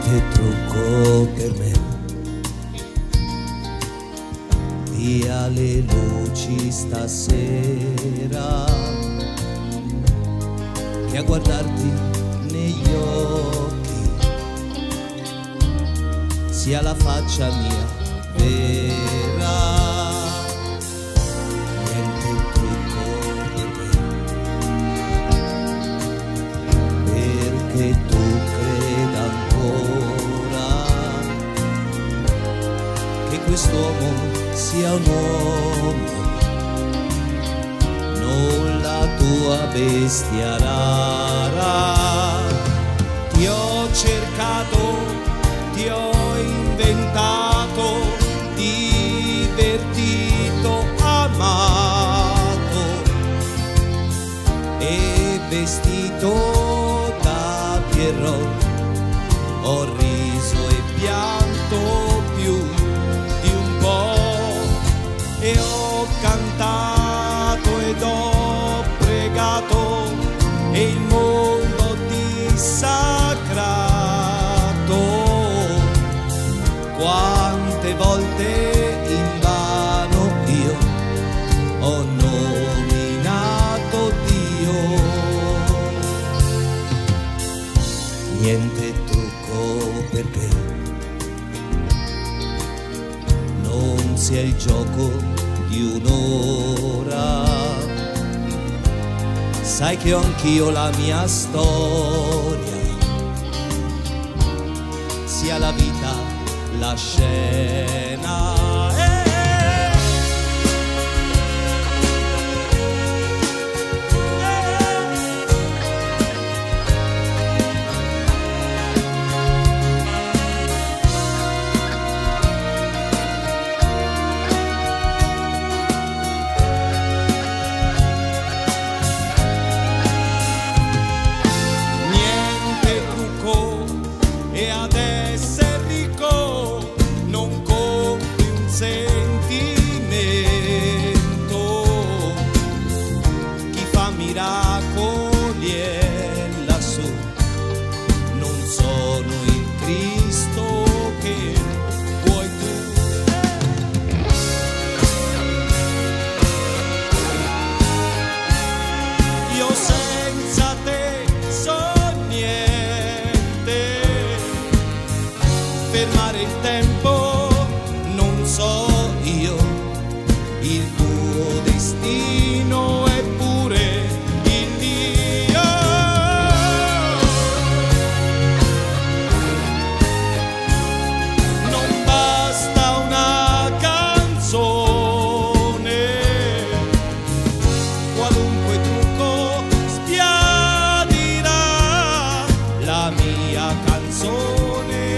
niente trucco per me. Via le luci stasera, che a guardarti negli occhi sia la faccia mia vera. Niente trucco per me, perché tu creda ancora che quest'uomo sia un uomo, non la tua bestia rara. Ti ho cercato, ti ho inventato, divertito, amato e vestito da Pierrot. Ho riso e pianto più di un po', e ho cantato ed ho pregato e il mondo dissacrato. Quante volte invano io ho nominato Dio. Niente trucco perché non sia il gioco di un'ora. Sai che ho anch'io la mia storia, sia la vita la scena. E ad essere ricco non compri un sentimento. Chi fa miracoli è lassù, non sono il Cristo che vuoi tu. Io senza te sono niente. Fermare il tempo non so io, il tuo destino è pure il mio. Non basta una canzone, qualunque trucco sbiadirà la mia canzone.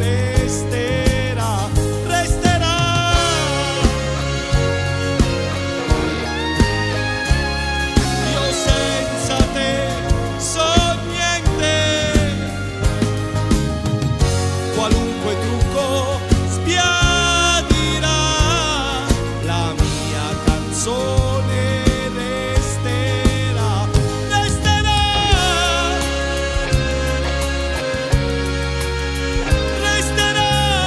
Qualunque trucco sbiadirà, la mia canzone resterà, resterà, resterà.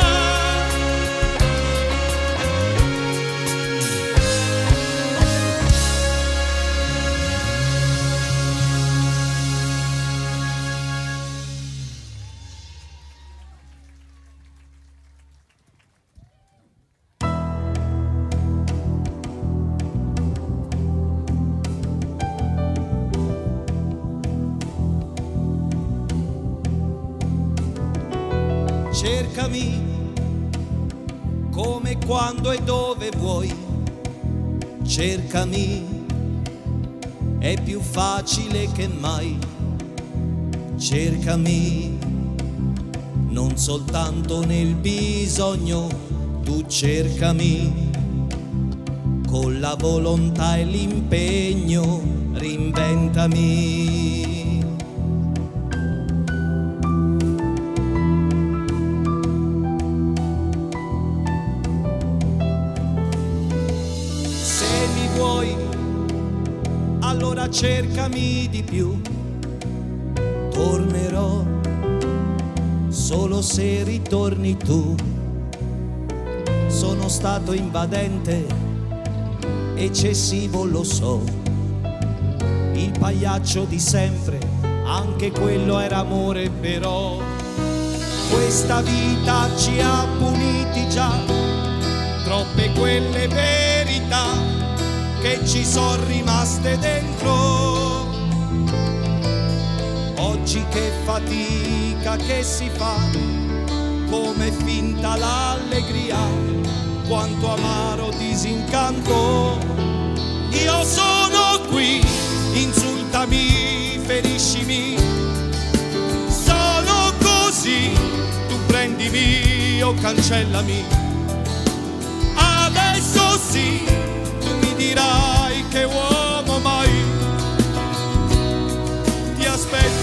Cercami come, quando e dove vuoi. Cercami, è più facile che mai. Cercami, non soltanto nel bisogno. Tu cercami con la volontà e l'impegno. Reinventami. Allora cercami di più, tornerò solo se ritorni tu. Sono stato invadente, eccessivo lo so, il pagliaccio di sempre, anche quello era amore. Però questa vita ci ha puniti già, troppe quelle verità che ci sono rimaste dentro. Oggi che fatica che si fa, come finta l'allegria, quanto amaro disincanto. Io sono qui, insultami, feriscimi, sono così, tu prendimi o cancellami. Adesso sì, tu mi dirai che uomo mai ti aspetti.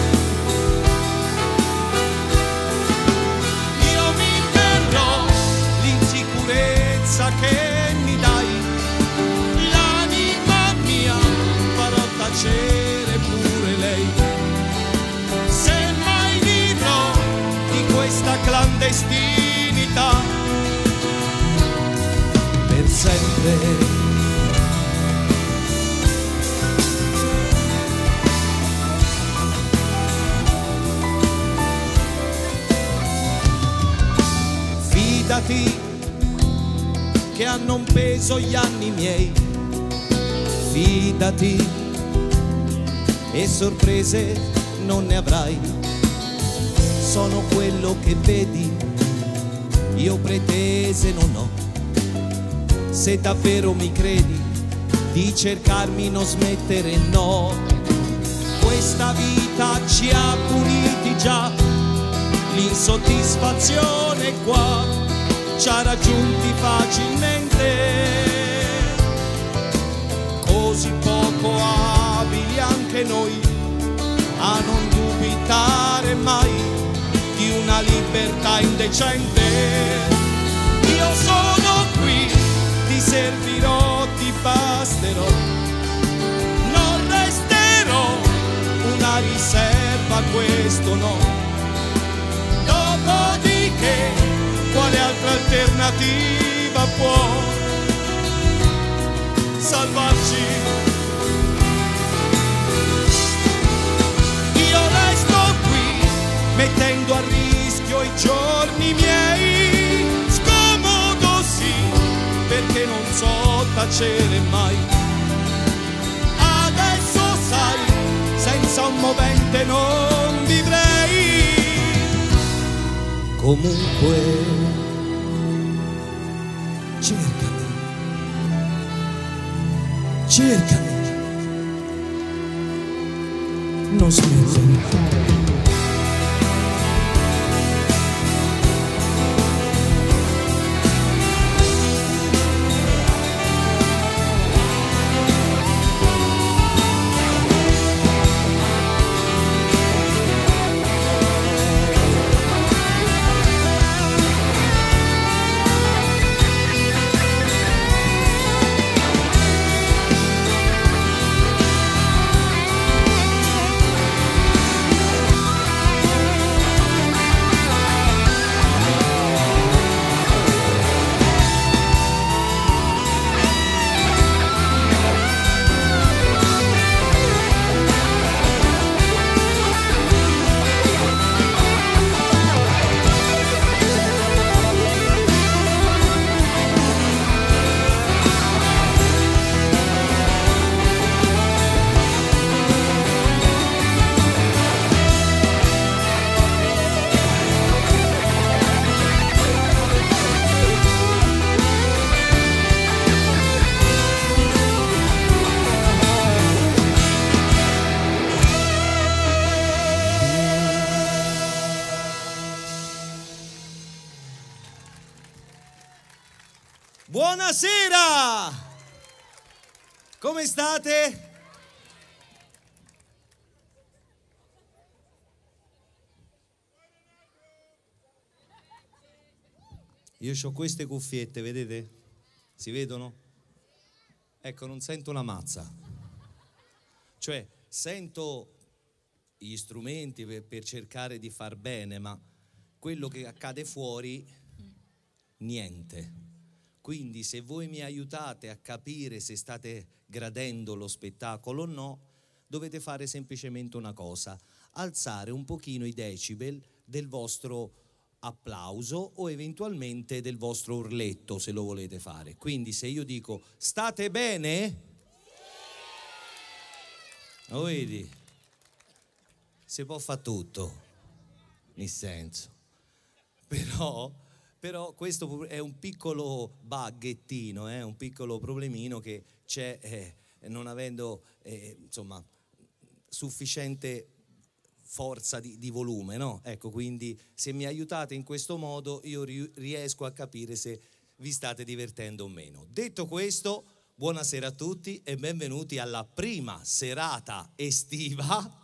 Che mi dai, l'anima mia farò tacere pure lei, se mai vivrò di questa clandestinità per sempre. Fidati che hanno un peso gli anni miei, fidati e sorprese non ne avrai. Sono quello che vedi, io pretese non ho. Se davvero mi credi, di cercarmi non smettere, no. Questa vita ci ha puniti già, l'insoddisfazione qua ci ha raggiunti facilmente, così poco abili anche noi a non dubitare mai di una libertà indecente. Io sono qui, ti servirò, ti basterò, non resterò una riserva, questo no. Dopodiché quale altra alternativa può salvarci? Io resto qui, mettendo a rischio i giorni miei, scomodo sì, perché non so tacere mai. Adesso sai, senza un movente non vivrei. Comunque cercami, cercami, non smettere. Buonasera! Come state? Io ho queste cuffiette, vedete? Si vedono? Ecco, non sento una mazza. Cioè, sento gli strumenti per cercare di far bene, ma quello che accade fuori, niente. Quindi se voi mi aiutate a capire se state gradendo lo spettacolo o no, dovete fare semplicemente una cosa: alzare un pochino i decibel del vostro applauso o eventualmente del vostro urletto, se lo volete fare. Quindi se io dico state bene? Lo vedi? Si può fare tutto, nel senso. Però questo è un piccolo buggettino, un piccolo problemino che c'è non avendo insomma sufficiente forza di volume, no? Ecco, quindi se mi aiutate in questo modo io riesco a capire se vi state divertendo o meno. Detto questo, buonasera a tutti e benvenuti alla prima serata estiva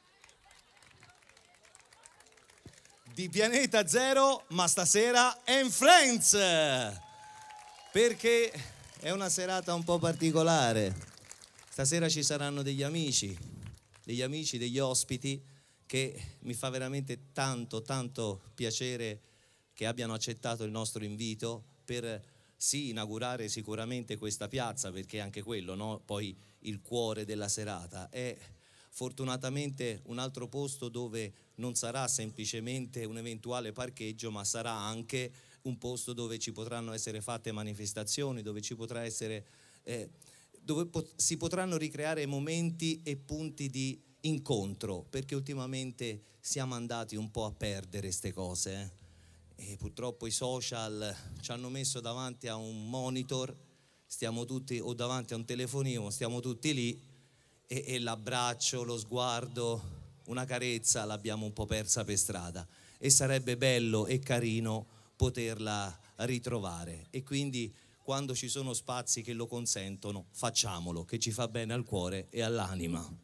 di Pianeta Zero, ma stasera Friends, perché è una serata un po' particolare. Stasera ci saranno degli amici, degli ospiti, che mi fa veramente tanto piacere che abbiano accettato il nostro invito per sì inaugurare sicuramente questa piazza, perché anche quello, no? Poi il cuore della serata è fortunatamente un altro posto dove non sarà semplicemente un eventuale parcheggio, ma sarà anche un posto dove ci potranno essere fatte manifestazioni, dove ci potrà essere dove si potranno ricreare momenti e punti di incontro, perché ultimamente siamo andati un po' a perdere queste cose e purtroppo i social ci hanno messo davanti a un monitor, stiamo tutti, o davanti a un telefonino, stiamo tutti lì e l'abbraccio, lo sguardo, una carezza l'abbiamo un po' persa per strada e sarebbe bello e carino poterla ritrovare, e quindi quando ci sono spazi che lo consentono facciamolo, che ci fa bene al cuore e all'anima.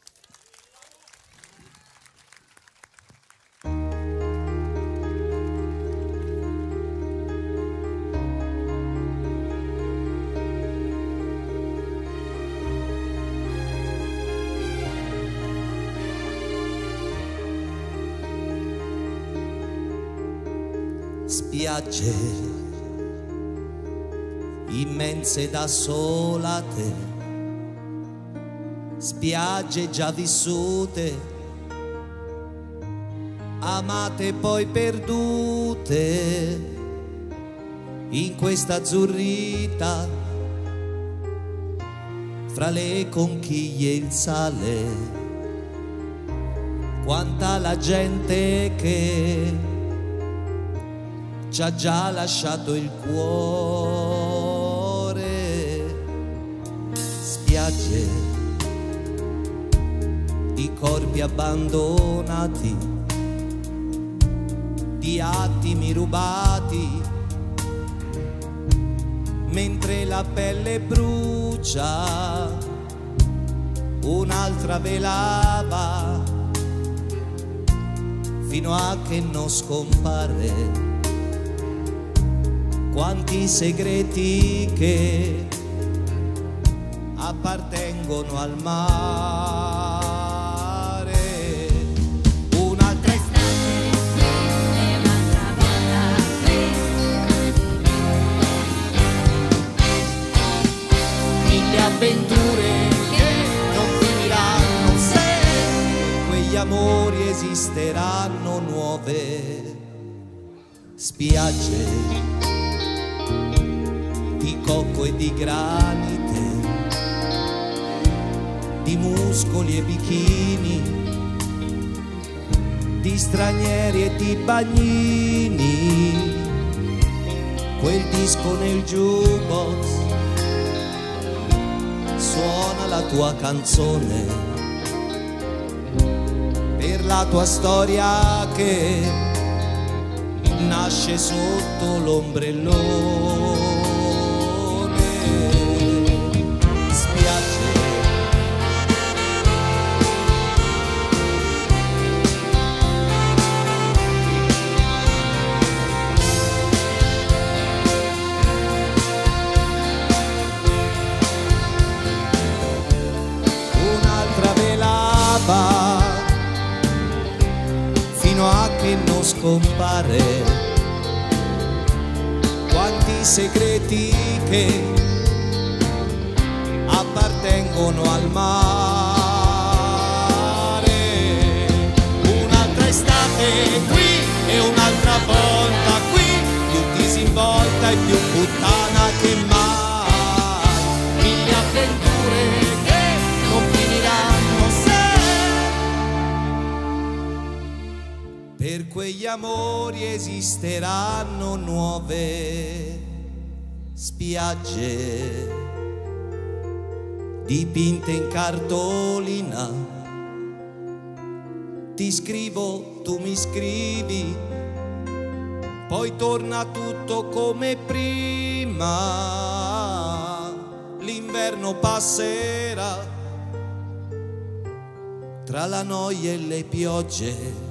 Spiagge immense da solate, spiagge già vissute, amate poi perdute in questa azzurrita fra le conchiglie e il sale. Quanta la gente che ci ha già lasciato il cuore. Spiagge di corpi abbandonati, di attimi rubati, mentre la pelle brucia, un'altra velava fino a che non scompare. Quanti segreti che appartengono al mare. Un'altra estate e un'altra volta mille avventure che non finiranno se quegli amori esisteranno. Nuove spiagge di cocco e di granite, di muscoli e bikini, di stranieri e di bagnini, quel disco nel jukebox suona la tua canzone per la tua storia che nasce sotto l'ombrellone. Spiagge un'altra velava fino a che non scompare. pare, quanti segreti che appartengono al mare. Un'altra estate qui e un'altra volta qui, più disinvolta e più puttana che mai. Mille avventure che non finiranno se per quegli amori esisteranno nuove spiagge dipinte in cartolina. Ti scrivo, tu mi scrivi, poi torna tutto come prima. L'inverno passerà tra la noia e le piogge,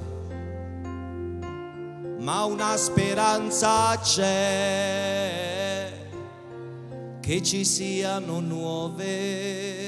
ma una speranza c'è, che ci siano nuove.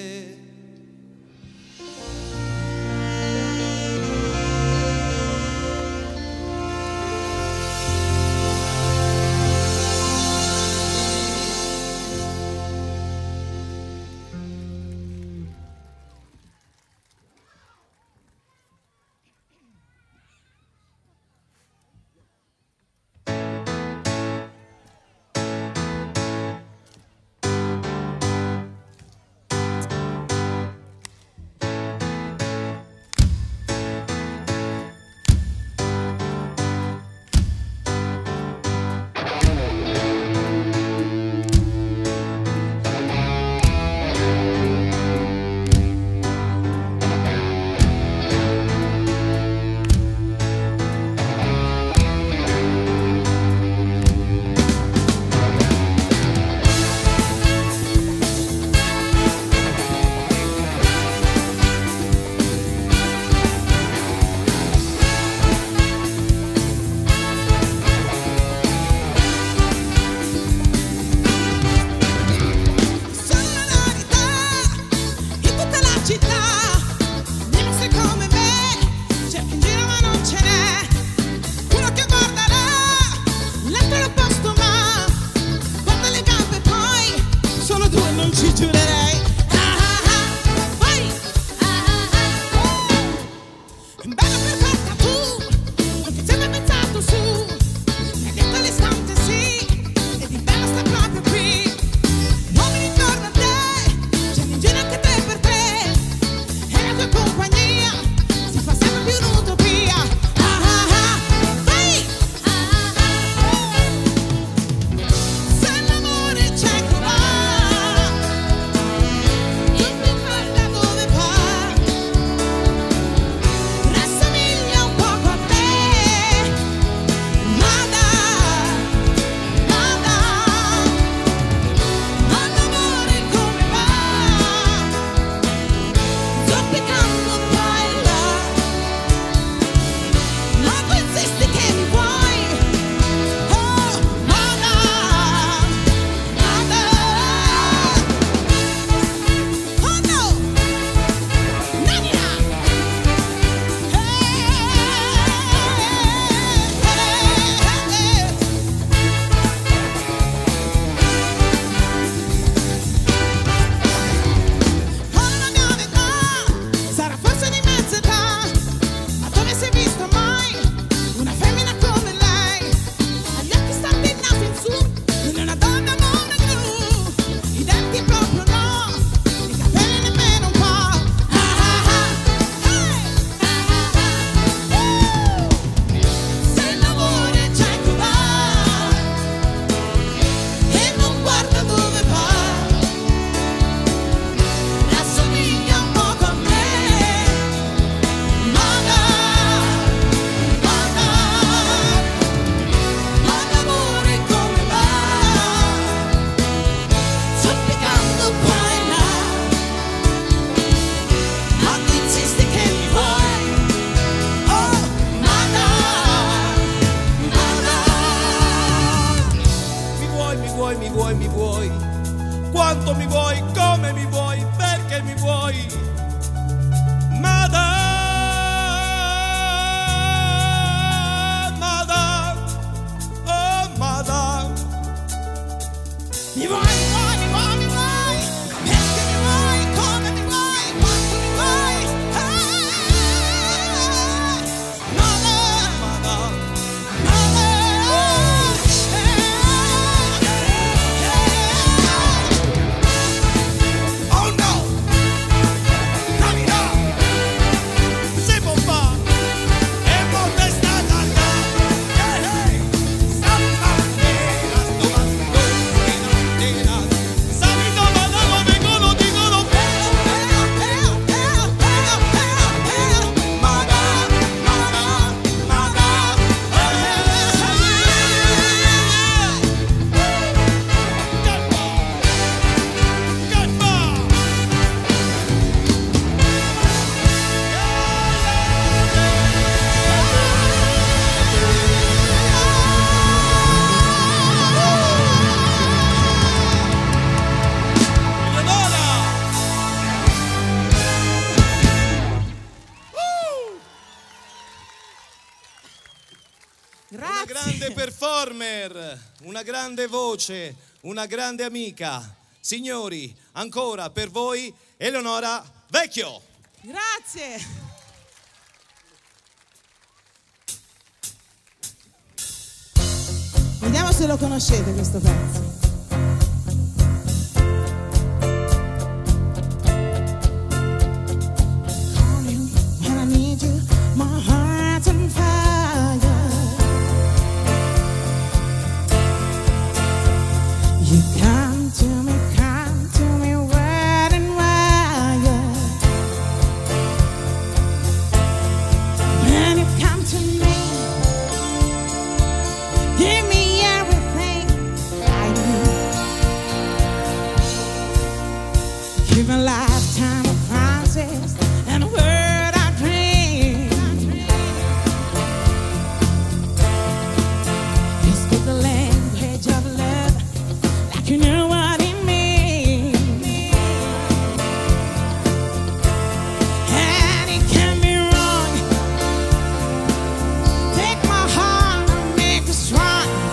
quanto mi vuoi, come mi vuoi, perché mi vuoi. Madame, Madame. Mi vuoi, mi vuoi, perché mi vuoi, come mi vuoi, quanto mi vuoi. Oh no! Navidad! Se può fare! E volta è stata andata! Stamattina, stamattina, Sabito Madama vengono, dicono una grande performer, una grande voce, una grande amica. Signori, ancora per voi Eleonora Vecchio. Grazie. Vediamo se lo conoscete questo pezzo. When I need you, my heart's on fire. You come to me wet and wild. When you come to me, give me everything I need. Give a lifetime of promises and a word I dream. You speak the language of love like you know what it means. And it can be wrong. Take my heart and make it strong.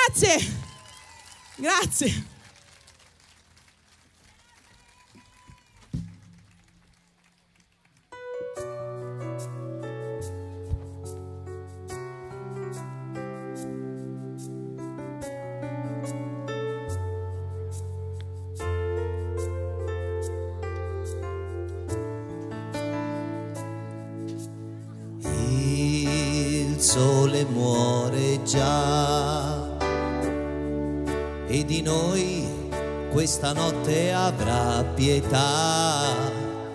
Grazie. Grazie. Il sole muore già e di noi questa notte avrà pietà.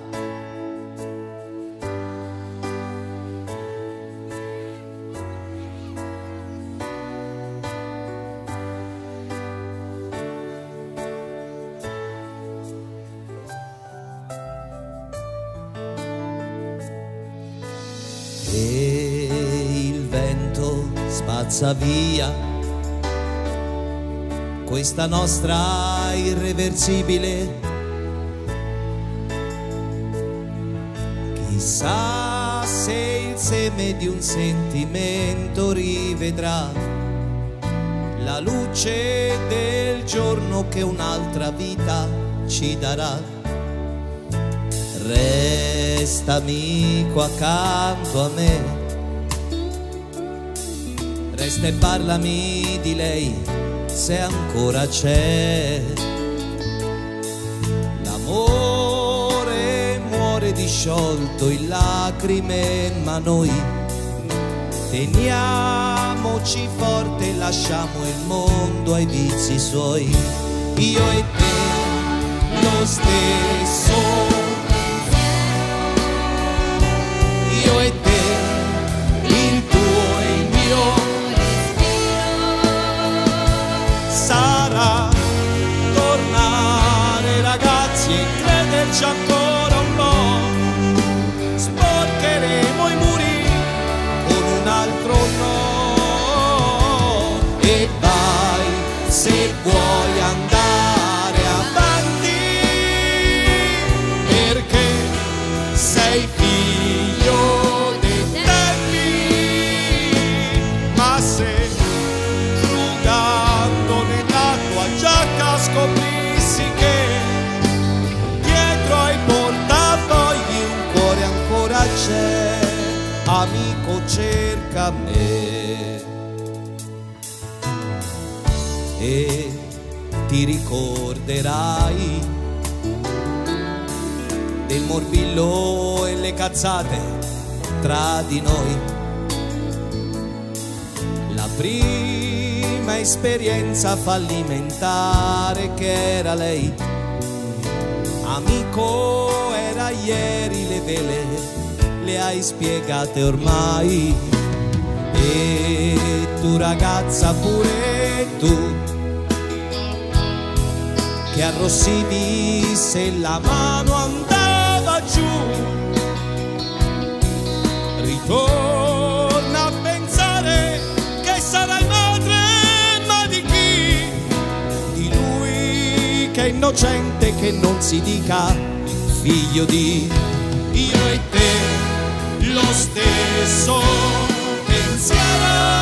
E il vento spazza via questa nostra irreversibile. Chissà se il seme di un sentimento rivedrà la luce del giorno che un'altra vita ci darà. Resta amico accanto a me, resta e parlami di lei se ancora c'è. L'amore muore disciolto in lacrime, ma noi teniamoci forte e lasciamo il mondo ai vizi suoi. Io e te lo stesso, io e te, il tuo e il mio, sarà tornare ragazzi e crederci ancora un po', sporcheremo i muri con un altro no, e vai se vuoi andare avanti, perché sei figlio dei tempi, ma se frugando nella tua giacca scoprissi che dietro ai portafogli un cuore ancora c'è, amico cerca me. E ti ricorderai del morbillo e le cazzate tra di noi, la prima esperienza fallimentare che era lei. Amico, era ieri, le vele le hai spiegate ormai, e tu ragazza pure tu, che arrossivi se la mano andava giù, ritorna a pensare che sarai madre, ma di chi? Di lui che è innocente, che non si dica figlio di. Io e te lo stesso pensiero,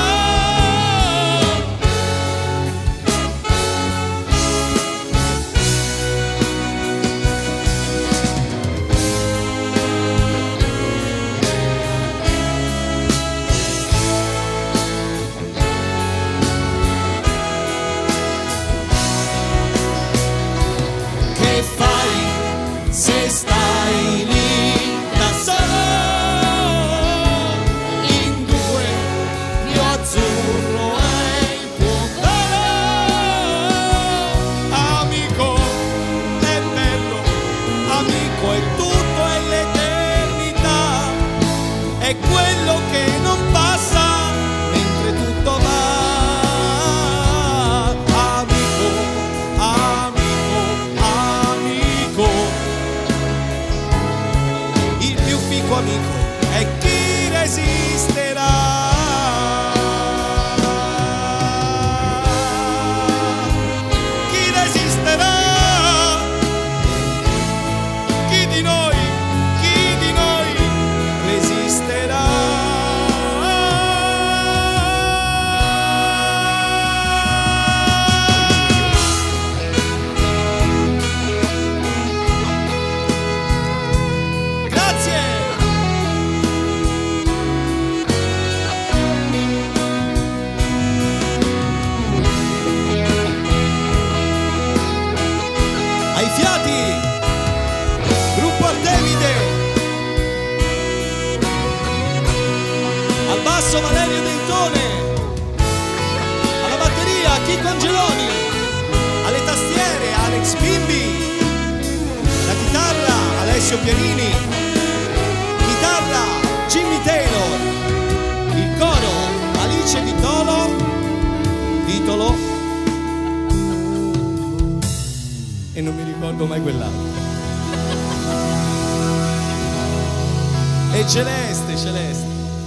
se stai lì da solo, in due Alessio Pierini, chitarra Jimmy Taylor, il coro Alice Vitolo e non mi ricordo mai quell'altro. E Celeste.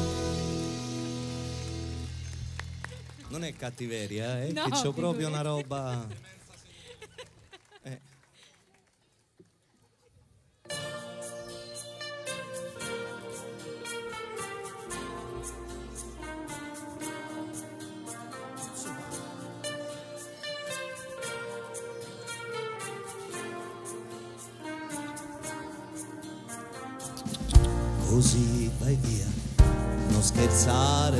Non è cattiveria, No, che c'ho proprio una roba. Così vai via, non scherzare,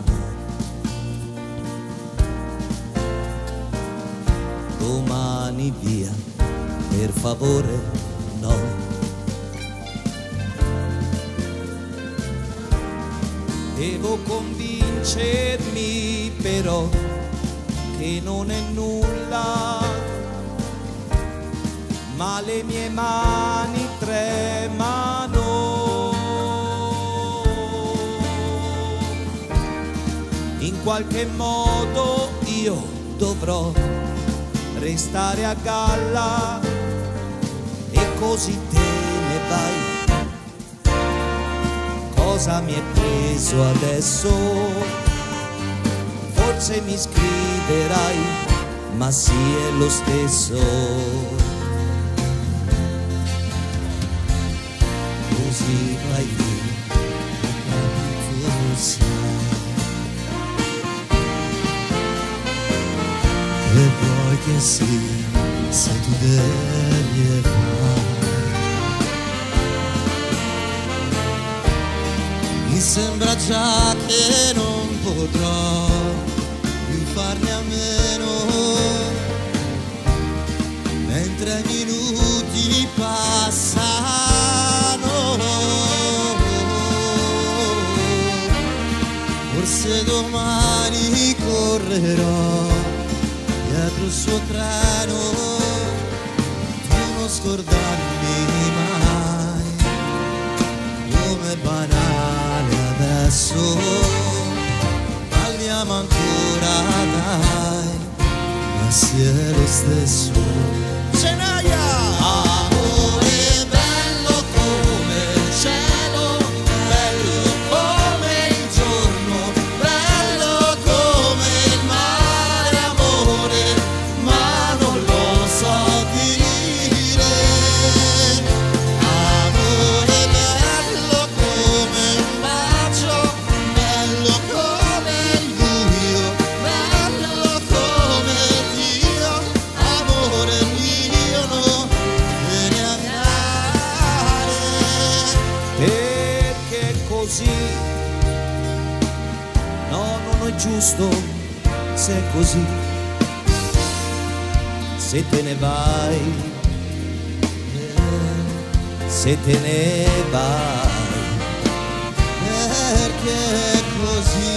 domani via, per favore, no. Devo convincermi però che non è nulla, ma le mie mani tremano. In qualche modo io dovrò restare a galla e così te ne vai. Cosa mi è preso adesso? Forse mi scriverai, ma sì è lo stesso. Così vai via, tu sai. E vuoi che sia, se tu devi e vai. Mi sembra già che non potrò più farne a meno, mentre i minuti passano. Forse domani correrò dietro il suo treno, tu non scordarmi mai, come banale adesso, parliamo ancora dai, ma sì è lo stesso. Cenaia! Amore bello come il cielo, bello come il giorno, bello come il mare, amore, ma non lo so dire. Amore bello come un bacio, bello come il buio, bello come Dio, amore mio, non te ne andare, perché così. No, non è giusto se è così. Se te ne vai, se te ne vai, perché così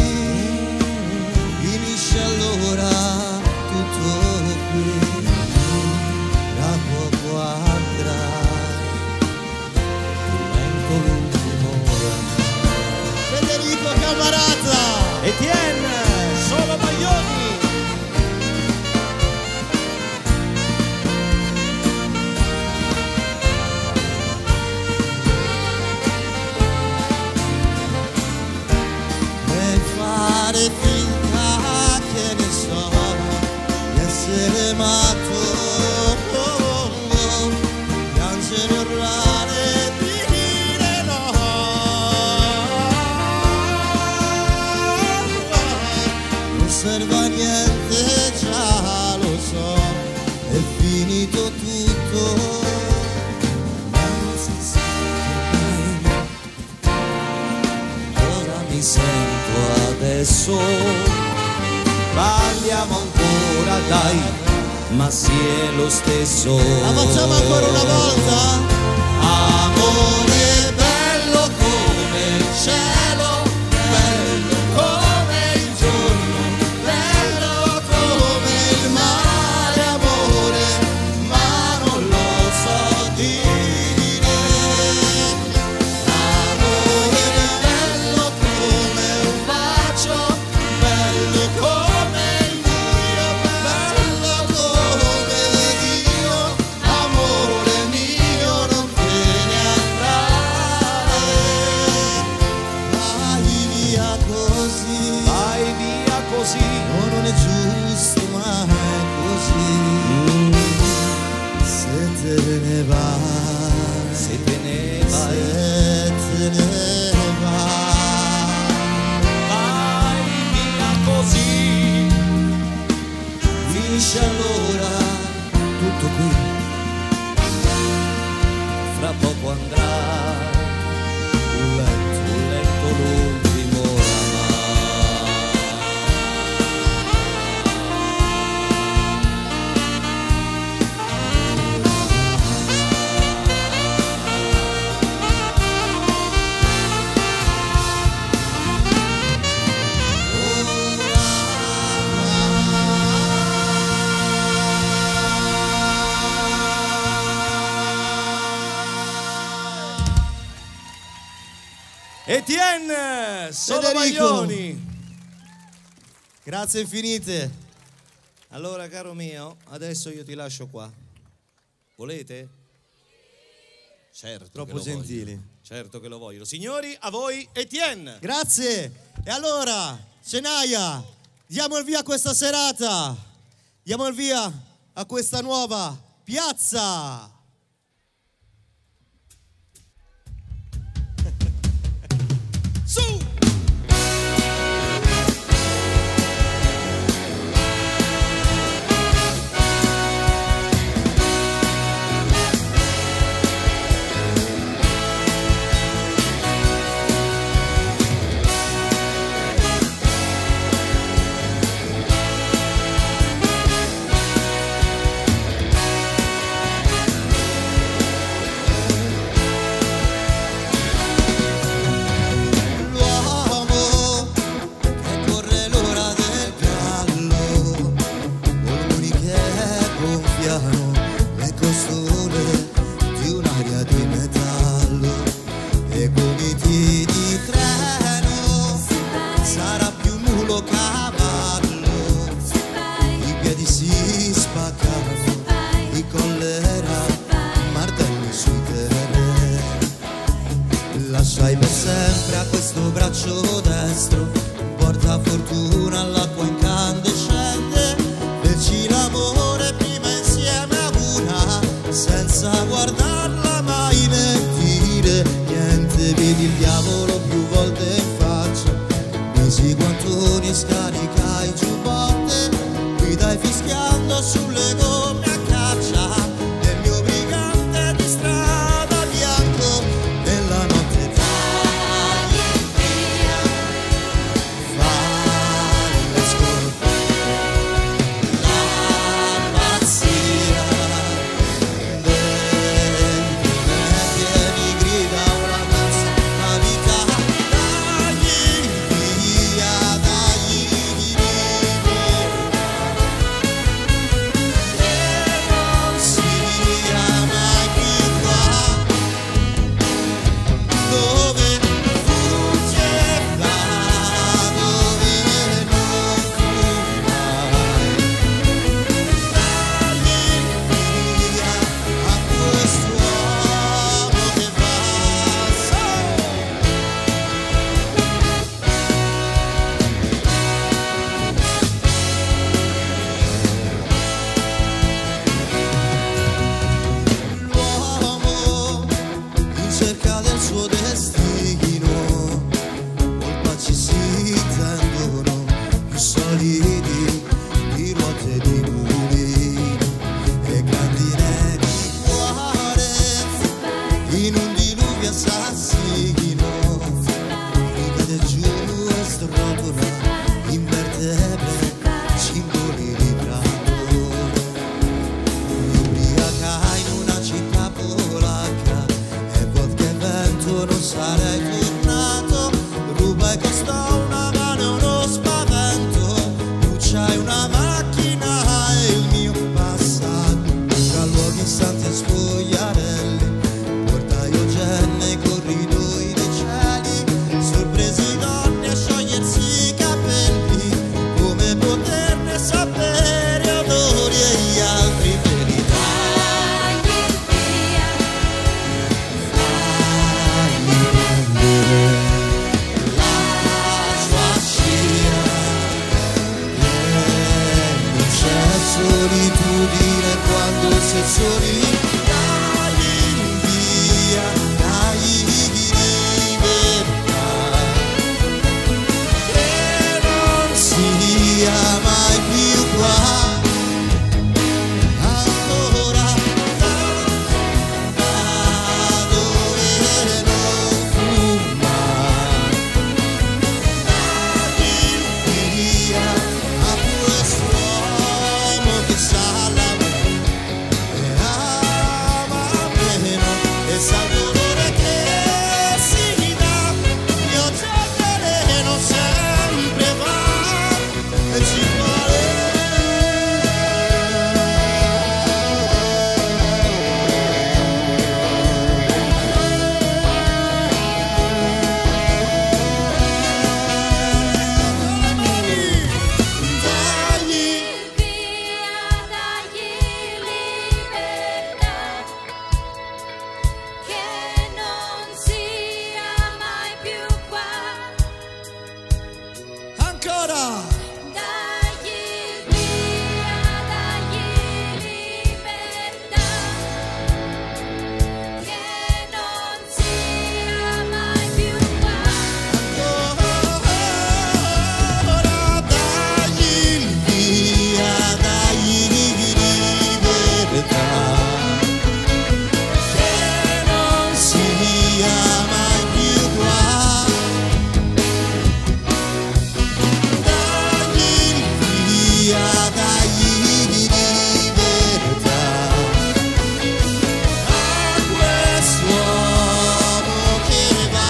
finisce allora tutto qui, da poco andrai, lento l'ultimo amore. Federico Camarazza, Etienne, solo Baglioni. E fare finta che ne so di essere matto, piangere, urlare e dire no. Non serve a niente, già lo so, è finito tutto, ma non si sente mai. Ora mi sento adesso, parliamo ancora dai, ma sì è lo stesso. La facciamo ancora una volta? Amore bello come il cielo, bello come il giorno, bello come il mare, amore, ma non lo so dire. così. No, non è giusto, ma è così. Se te ne vai, Se te ne vai, se te ne vai via così. finisce allora tutto qui. Fra poco andrà un letto l'ultimo Etienne, solo Federico. Maglioni. Grazie infinite. Allora, caro mio, adesso io ti lascio qua. Volete? Certo. Troppo che lo gentili. voglio. Certo che lo voglio. Signori, a voi Etienne. Grazie. E allora, Cenaia, diamo il via a questa serata. Diamo il via a questa nuova piazza. Su! L'uomo che corre l'ora del gallo, polmoni che gonfiano le costole di un'aria di metallo e gomiti di treno. Sarà più mulo cavallo, i piedi si spaccano, i collera, martelli sui terreni. Lasciai per sempre a questo braccio destro, porta fortuna all'acqua incandescente. Feci l'amore prima insieme a una, senza guardarla mai né dire niente. Vidi il diavolo più volte in faccia, misi guantoni e scaricai giubbotte, guidai fischiando sulle gomme a caccia del mio brigante di strada bianco. Nella notte tagli via, fai le scorte, la pazzia dentro me che mi grida una danza, la vita. Tagli via, tagli via, che non sia mai più qua, dove fugge e va, dove non più mai. Tagli via a quest'uomo che passa. L'uomo in cerca del suo destino, colpacci si tendono più solidi di ruote e di mulini e grandine di cuore in un diluvio assassino. Ricade giù e strotola invertebre, simboli di trappola. Mi ubriacai in una città polacca e vodka e vento non sarei tornato. Rubai costò una mano e uno spavento. se soli, dagli via, dagli libertà, che non sia mai più qua. Ancora da dove non fumare, dagli via a quest'uomo che sa l'amore e ama meno e sa il dolore che si dà. Io già veleno sempre va e ci vuole. Dagli via, dagli libertà, che non sia mai più qua. ancora. Dagli via, dagli libertà, che non sia mai più qua. Ora dagli via, dagli libertà, che non sia mai più qua. Dagli via, dagli libertà a quest'uomo che va.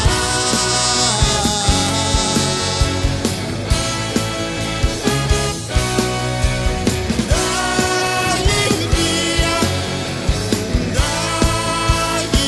Dagli via, dagli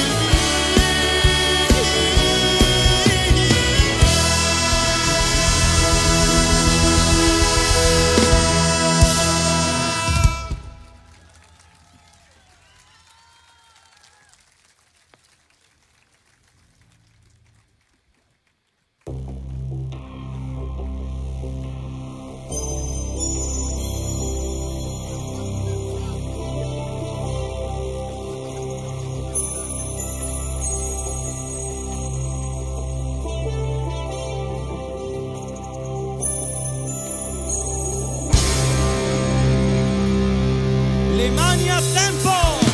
Le mani a tempo!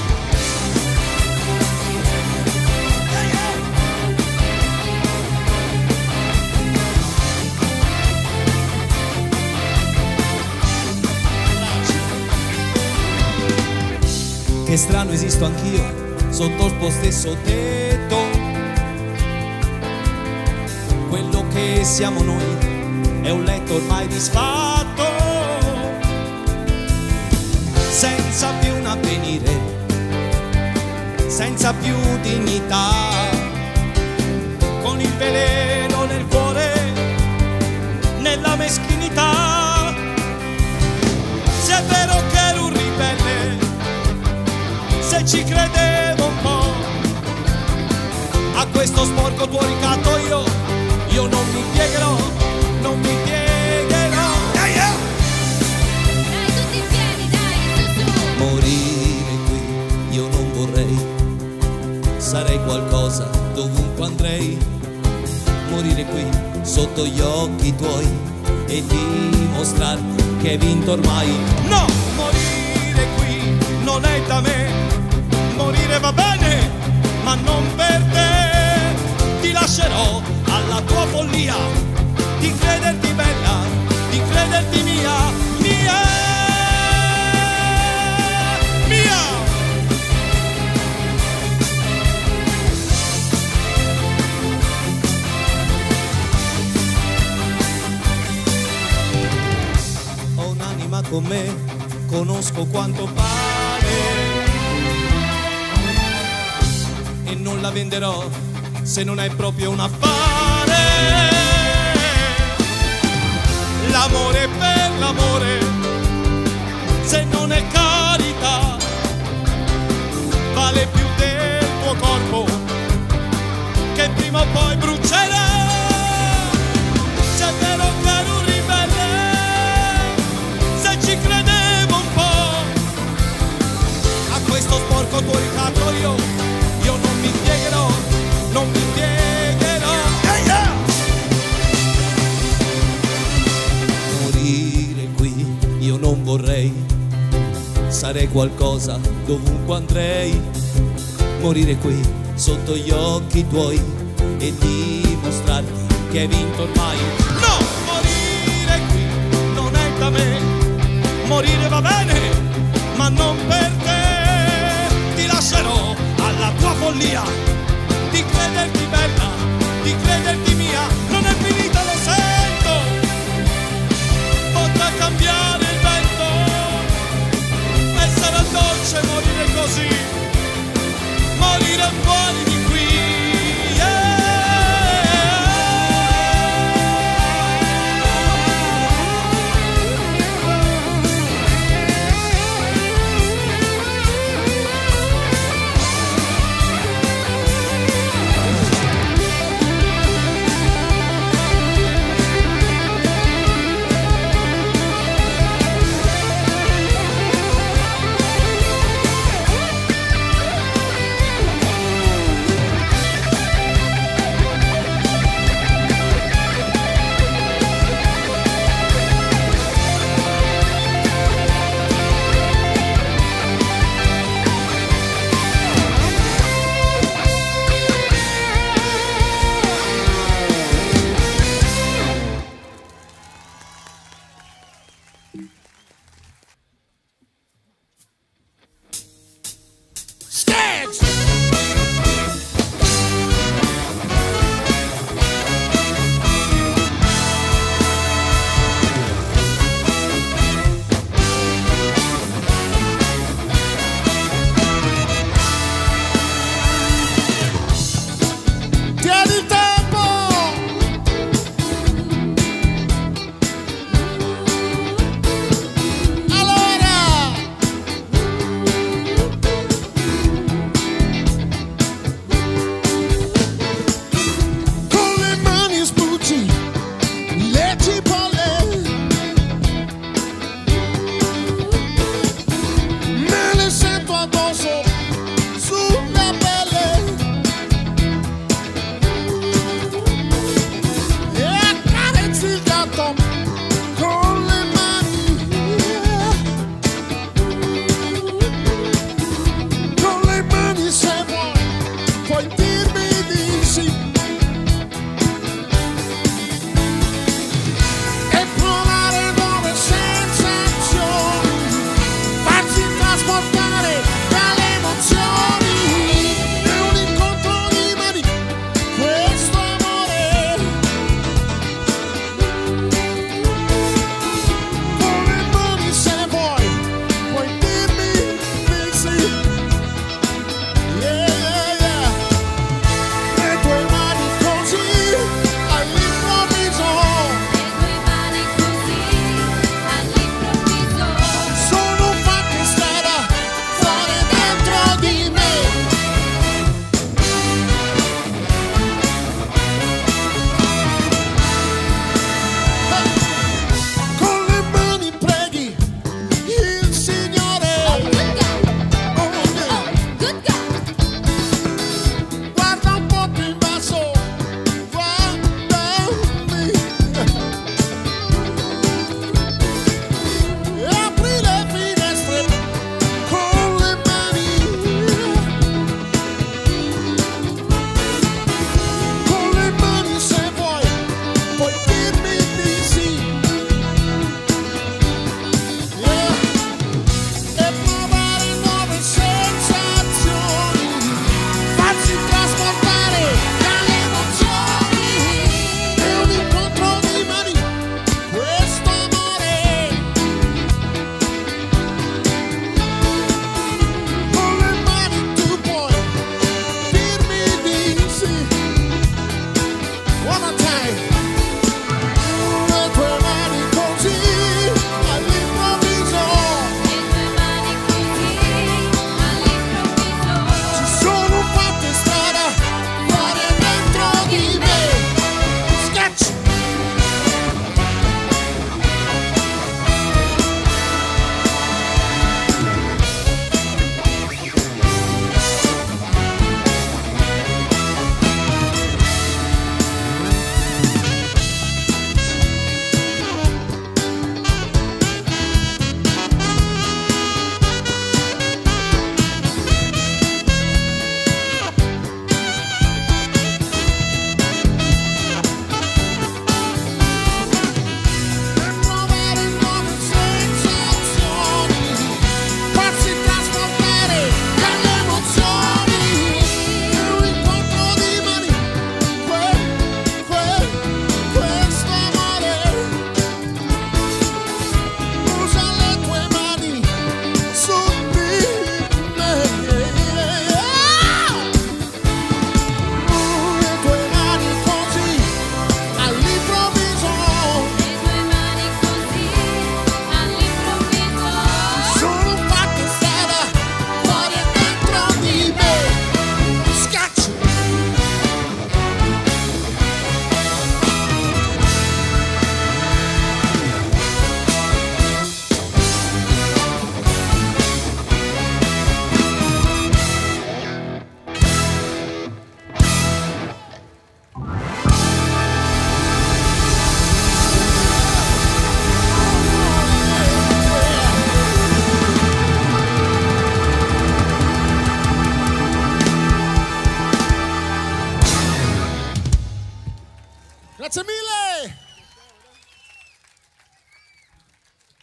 Che strano, esisto anch'io sotto il tuo stesso tetto. Quello che siamo noi è un letto ormai disfatto, senza più un avvenire, senza più dignità, con il veleno nel cuore, nella meschinità. Se è vero che ero un ribelle, se ci credevo un po', a questo sporco tuo ricatto io non mi piegherò, non mi piegherò. Dai tutti in piedi, dai, su su. Morire qui io non vorrei, sarei qualcosa dovunque andrei. Morire qui sotto gli occhi tuoi e dimostrarti che hai vinto ormai. No, morire qui non è da me, morire va bene, ma non per te. Ti lascerò alla tua follia, di crederti bella, di crederti mia, mia, mia. Ho un'anima con me, conosco quanto vale e non la venderò se non è proprio un affare. L'amore per l'amore, se non è carità, vale più del tuo corpo che prima o poi brucerà. Se è vero che ero un ribelle, se ci credevo un po', a vorrei, sarei qualcosa dovunque andrei, morire qui sotto gli occhi tuoi e dimostrarti che hai vinto ormai. No, morire qui non è da me, morire va bene, ma non per te. Ti lascerò alla tua follia di crederti bella, di crederti mia. Non è finita, lo sento, potrà cambiare il vento e sarà dolce morire così, morire fuori di qui.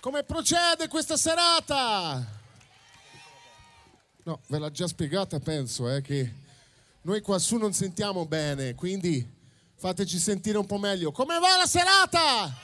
Come procede questa serata? No, ve l'ha già spiegata, penso, che noi quassù non sentiamo bene, quindi fateci sentire un po' meglio. Come va la serata?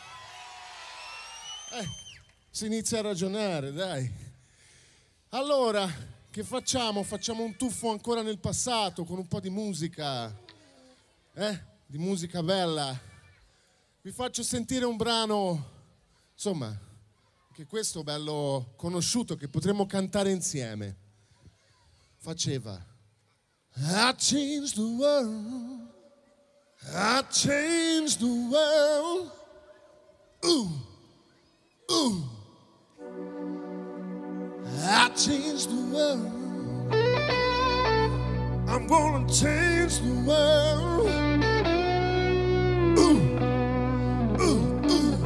Si inizia a ragionare, dai. Allora, che facciamo? Facciamo un tuffo ancora nel passato con un po' di musica, di musica bella. Vi faccio sentire un brano, insomma, che questo bello conosciuto, che potremmo cantare insieme. Faceva I changed the world, I changed the world, ooh, ooh. I changed the world, I'm gonna change the world, ooh, ooh, ooh.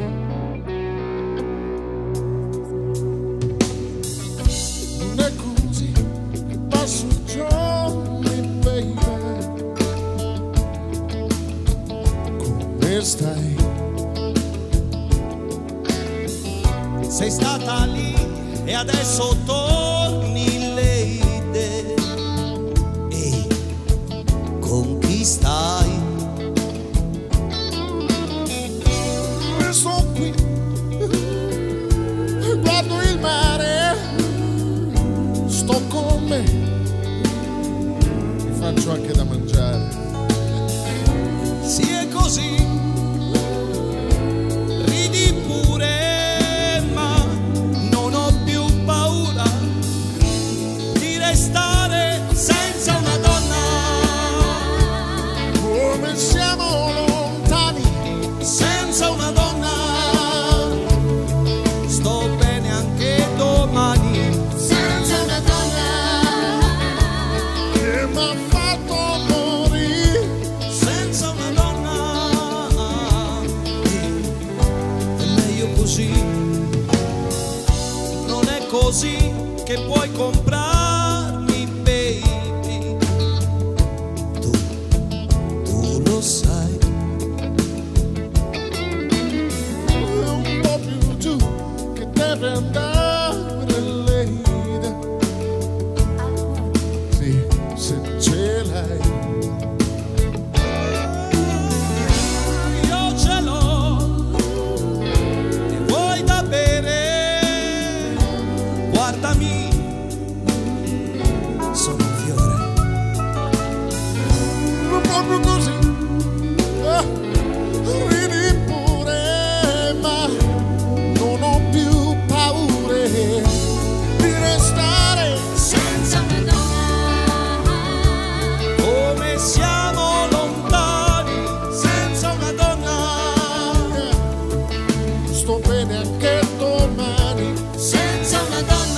Non è così che passo i giorni, baby. Come stai? Sei stata lì e adesso torni, Lady. Ehi, con chi stai? E sto qui, guardo il mare, sto con me, mi faccio anche da mangiare. Sì, è così, ridi pure, ma non ho più paura di restare senza una donna. Come siamo lontani, Senza una donna sto bene anche domani. Senza una donna, che m'ha fatto morire. Senza una donna è meglio così. Non è così che puoi comprarmi, baby. Tu lo sai. Un po' più giù che deve andare lei. Sì, se ce l'hai. Io ce l'ho e vuoi da bere? Guardami, sono un fiore. Proprio così, ridi pure, ma non ho più paure di restare. senza una donna, Come siamo lontani senza una donna. Sto bene anche domani. senza una donna,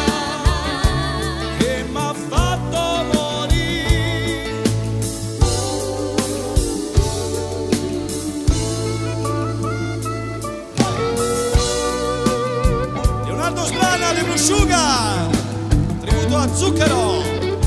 Che m'ha fatto morire. Leonardo Sbrana, Le Blue Sugar, tributo a Zucchero.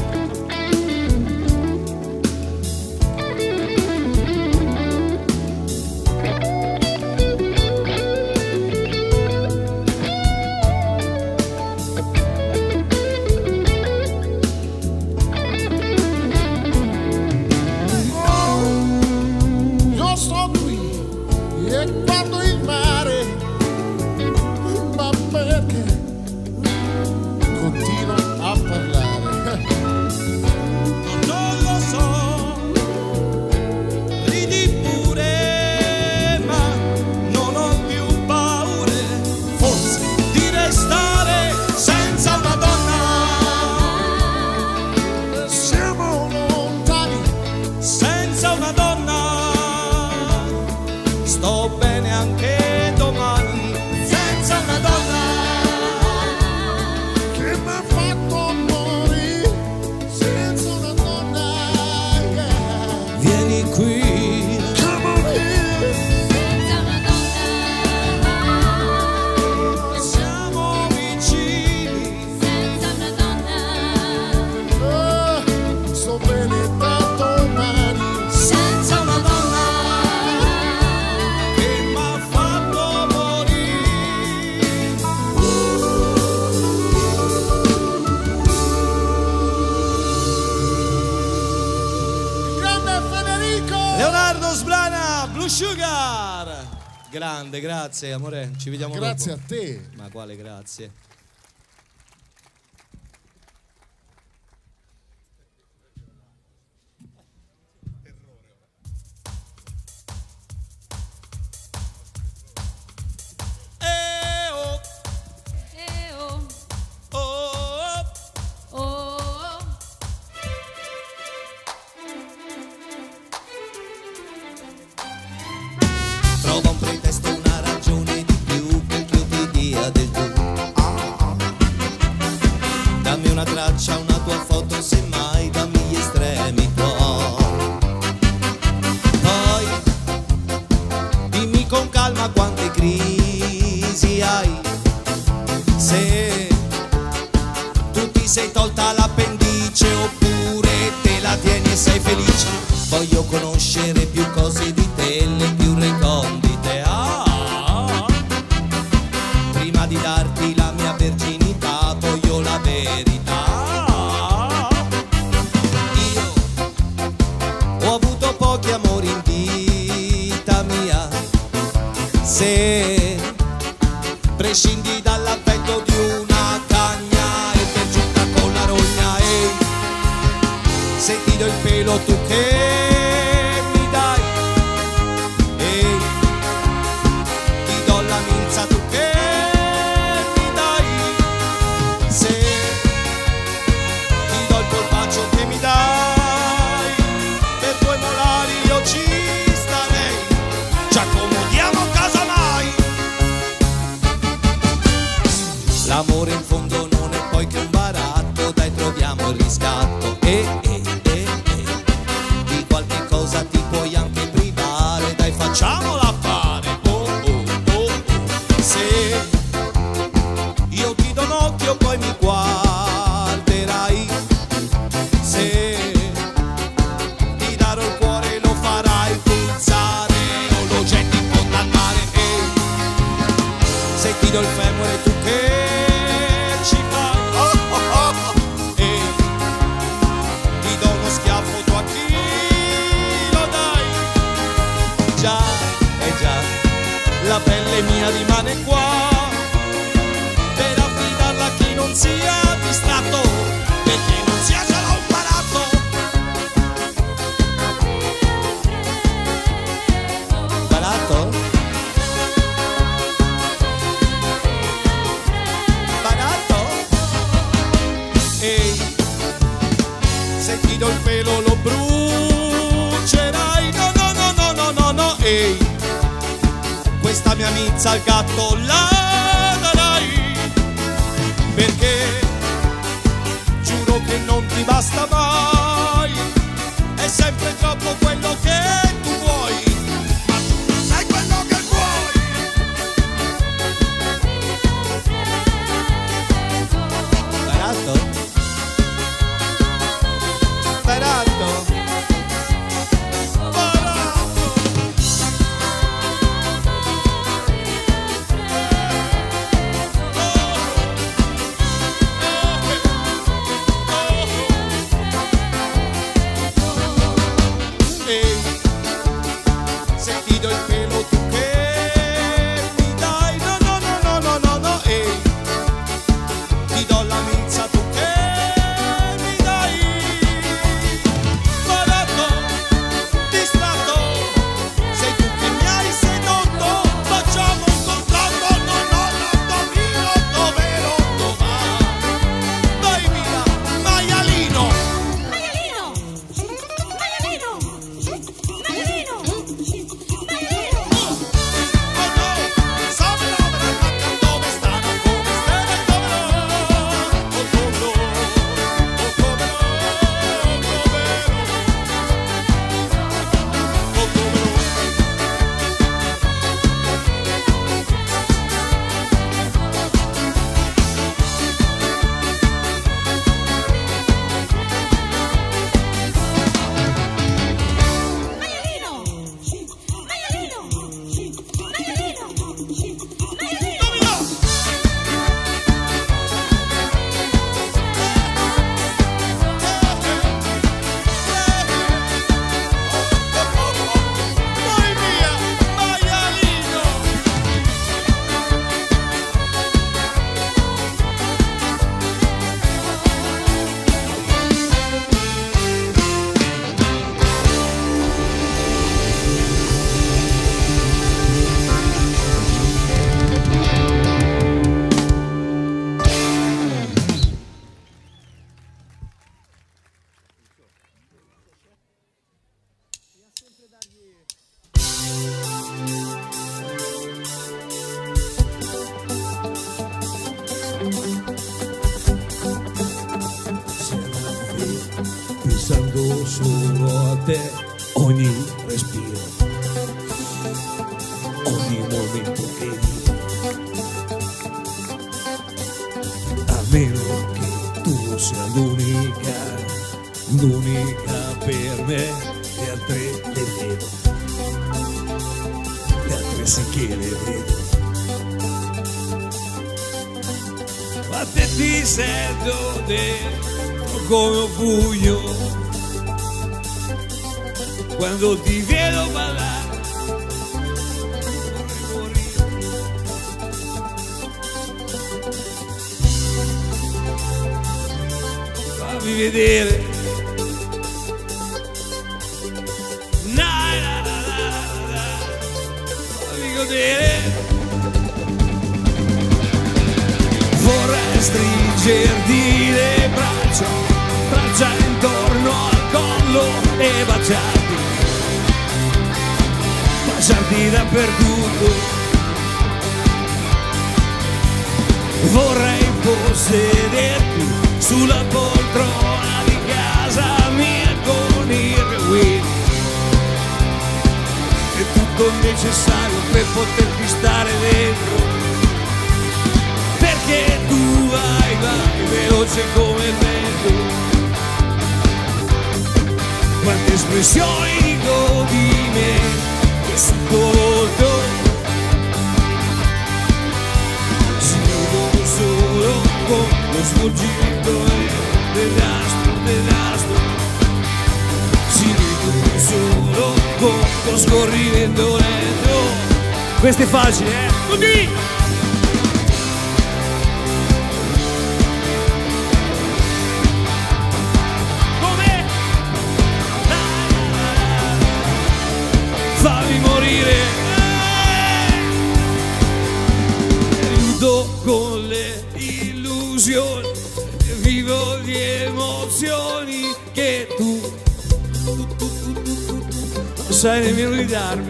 Io sto qui e guardo il mare, ma perché continuo a parlare? Grande, grazie amore, ci vediamo Grazie dopo. a te. Ma quale grazie? oh, oh, oh, oh. Trova un pretesto, una ragione di più perché io ti dia del tu. Dammi una traccia, una tua foto, semmai dammi gli estremi tuoi. Poi dimmi con calma quante crisi hai. Se tu ti sei tolta l'appendice oppure te la tieni e sei felice. Voglio conoscere più cose di te, le più recondite. Prima di darti la mia verginità, voglio la verità. Io ho avuto pochi amori in vita mia. Se prescindi dall'affetto di una cagna e per giunta con la rogna, se ti do il pelo tu che mi dai, ti do la minza tu che mi dai, se ti do il colpaccio che mi dai, per due molari io ci starei, ci accomodiamo casamai. L'amore in fondo non è poi che un baratto, dai troviamo il riscatto. Di qualche cosa ti puoi anche privare, dai facciamola fare. Se io ti do un occhio poi mi guarderai, se ti darò il cuore lo farai pulsare o lo getti in fondo al mare. Se ti do il femore tu che ci fai? Ti do uno schiaffo tu a chi lo dai? Già, già, la pelle mia rimane qua per affidarla a chi non sia distratto, perché non sia già un baratto. Baratto? Se ti do il pelo lo brucerai. No, no, no, no, no, no, no. Ehi, questa mia mizza al gatto la darai, perché giuro che non ti basta mai. È sempre troppo quello che tu vuoi, ma tu non sai quello che vuoi. Barato? Barato? solo a te ogni respiro, ogni momento che vivo, a meno che tu sia l'unica per me, le altre le vedo, le altre sì che le vedo. A te ti sento dentro come un pugno, quando ti vedo ballare vorrei morire. Fammi vedere, fammi godere. Vorrei stringerti le braccia intorno al collo e baciarti dappertutto. Vorrei possederti sulla poltrona di casa mia con il rewind e tutto il necessario per poterti stare dentro. Perché tu vai veloce come il vento, quante espressioni dico di me che sul tuo volto si vedo solo con lo svolgimento dell'astro, si vedo solo con lo scorrimento lento. Questo è facile, Così! Fammi morire, riudo con le illusioni, vivo di emozioni che tu non sai nemmeno di darmi,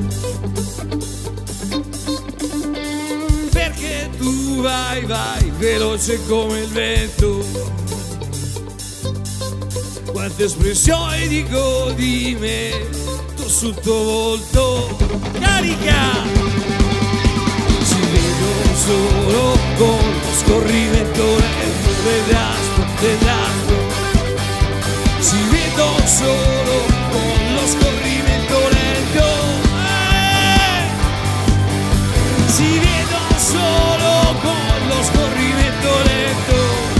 perché tu vai veloce come il vento, quante espressioni dico di me sul tuo volto, carica! Ci vedo solo con lo scorrimento lento dell'astro, ci vedo solo con lo scorrimento lento, ci vedo solo con lo scorrimento lento,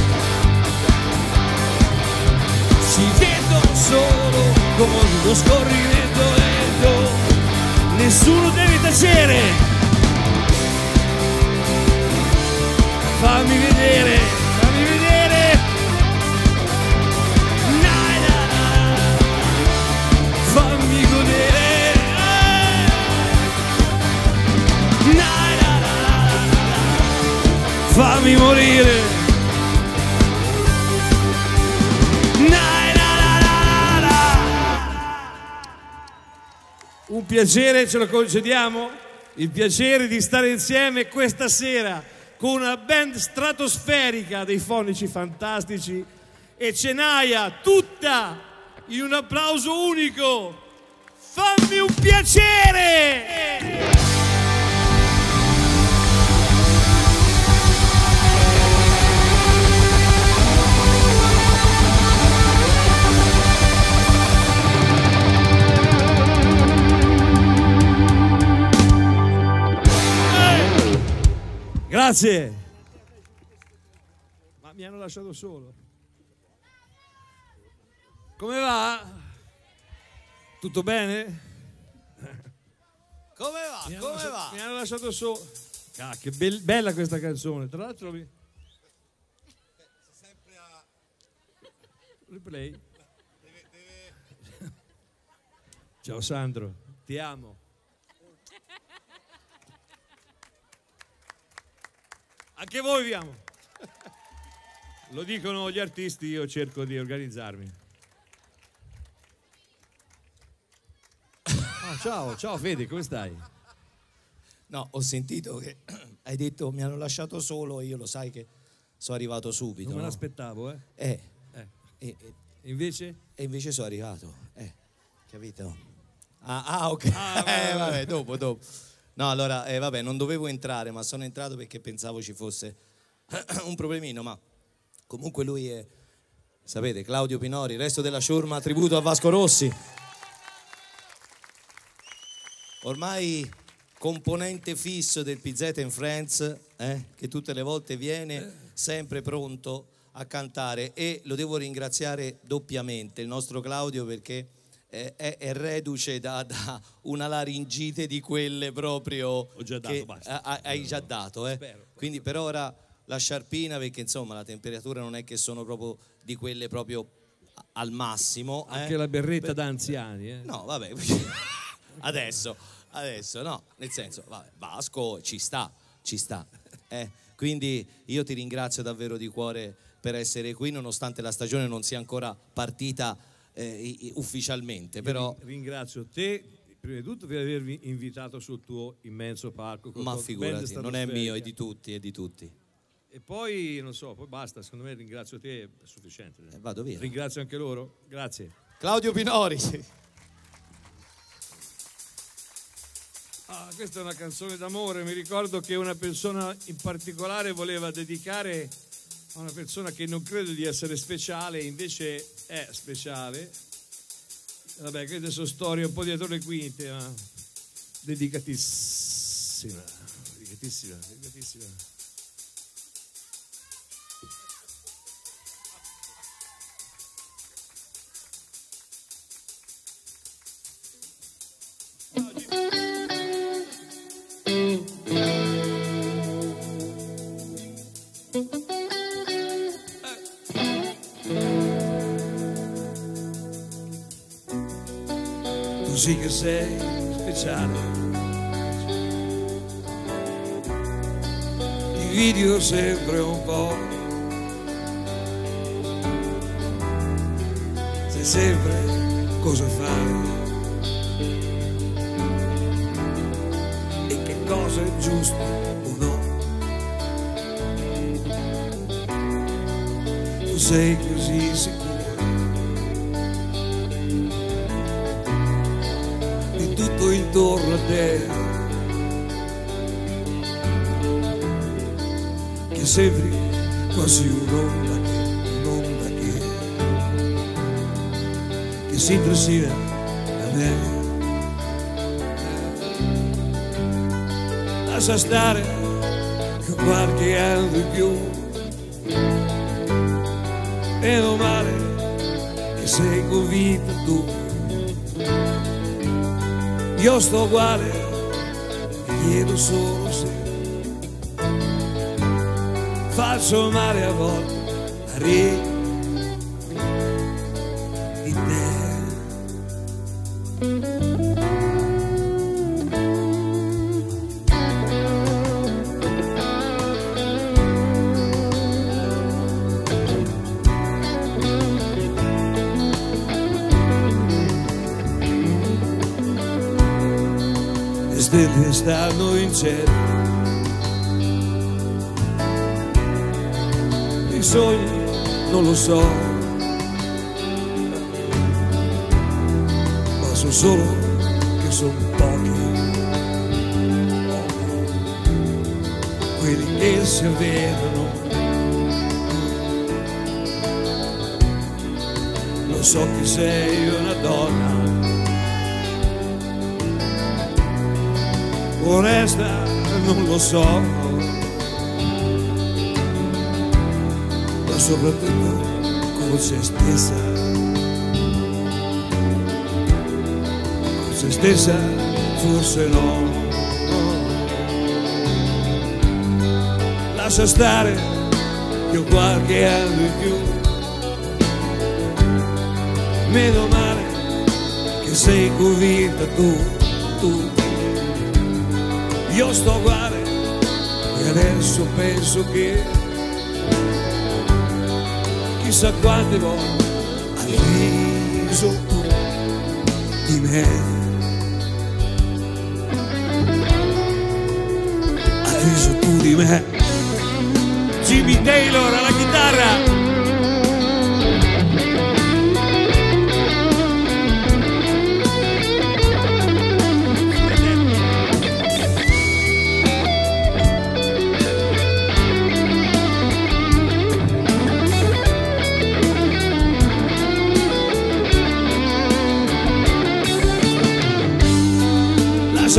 ci vedo solo con lo scorrimento lento. Nessuno deve tacere. Fammi vedere, fammi vedere. Fammi godere. Fammi morire. Un piacere, ce lo concediamo? Il piacere di stare insieme questa sera con una band stratosferica dei Fonici Fantastici e Cenaia, tutta in un applauso unico. Fammi un piacere! Grazie. Ma mi hanno lasciato solo. Come va? Tutto bene? Come va? Come va? Mi hanno lasciato solo. Che bella questa canzone. Tra l'altro Sempre a... Replay. Ciao Sandro, ti amo. Anche voi vi amo. Lo dicono gli artisti, io cerco di organizzarmi. Ciao Fede, come stai? No, ho sentito che hai detto mi hanno lasciato solo e io lo sai che sono arrivato subito. Non me no? l'aspettavo, E E invece sono arrivato, capito? Ok, vabbè, dopo. No, allora, vabbè, non dovevo entrare, ma sono entrato perché pensavo ci fosse un problemino, ma comunque lui è, sapete, Claudio Pinori, Resto della ciurma, tributo a Vasco Rossi. Ormai componente fisso del PZ and Friends, che tutte le volte viene sempre pronto a cantare, e lo devo ringraziare doppiamente, il nostro Claudio, perché è reduce da una laringite di quelle proprio. Ho già dato, basta. Hai già dato, Spero. Quindi per ora la sciarpina, perché insomma la temperatura non è che sono proprio di quelle proprio al massimo. Anche la berretta da anziani. No, vabbè. adesso no, nel senso, vabbè, Vasco ci sta. Quindi io ti ringrazio davvero di cuore per essere qui, nonostante la stagione non sia ancora partita ufficialmente. Però ringrazio te prima di tutto per avermi invitato sul tuo immenso palco. Ma figurati, non è mio, è di tutti. E poi non so, poi basta, secondo me ringrazio te, è sufficiente. Vado via. Ringrazio anche loro, grazie. Claudio Pinori. Questa è una canzone d'amore, mi ricordo che una persona in particolare voleva dedicare a una persona che non credo di essere speciale, invece è speciale. Vabbè, queste sono storie un po' dietro le quinte, ma dedicatissima. Così che sei speciale, ti invidio sempre un po', sai sempre cosa fare e che cosa è giusto o no. Tu sei così sicuro di tutto intorno a te, che sembri quasi un'onda che si trascina a me. Lascia stare che qualche anno in più, meno male che sei convinta tu. Io sto uguale, chiedo solo se faccio male a volte a di te. Le stelle stanno in cielo, i sogni non lo so, ma so solo che sono pochi quelli che si avverano. Lo so che sei una donna onesta, non lo so, ma soprattutto con se stessa, forse no. Lascia stare che ho qualche anno in più, meno male che sei convinta tu. Io sto uguale e adesso penso che chissà quante volte hai riso tu di me, hai riso tu di me. Jimmy Taylor alla chitarra.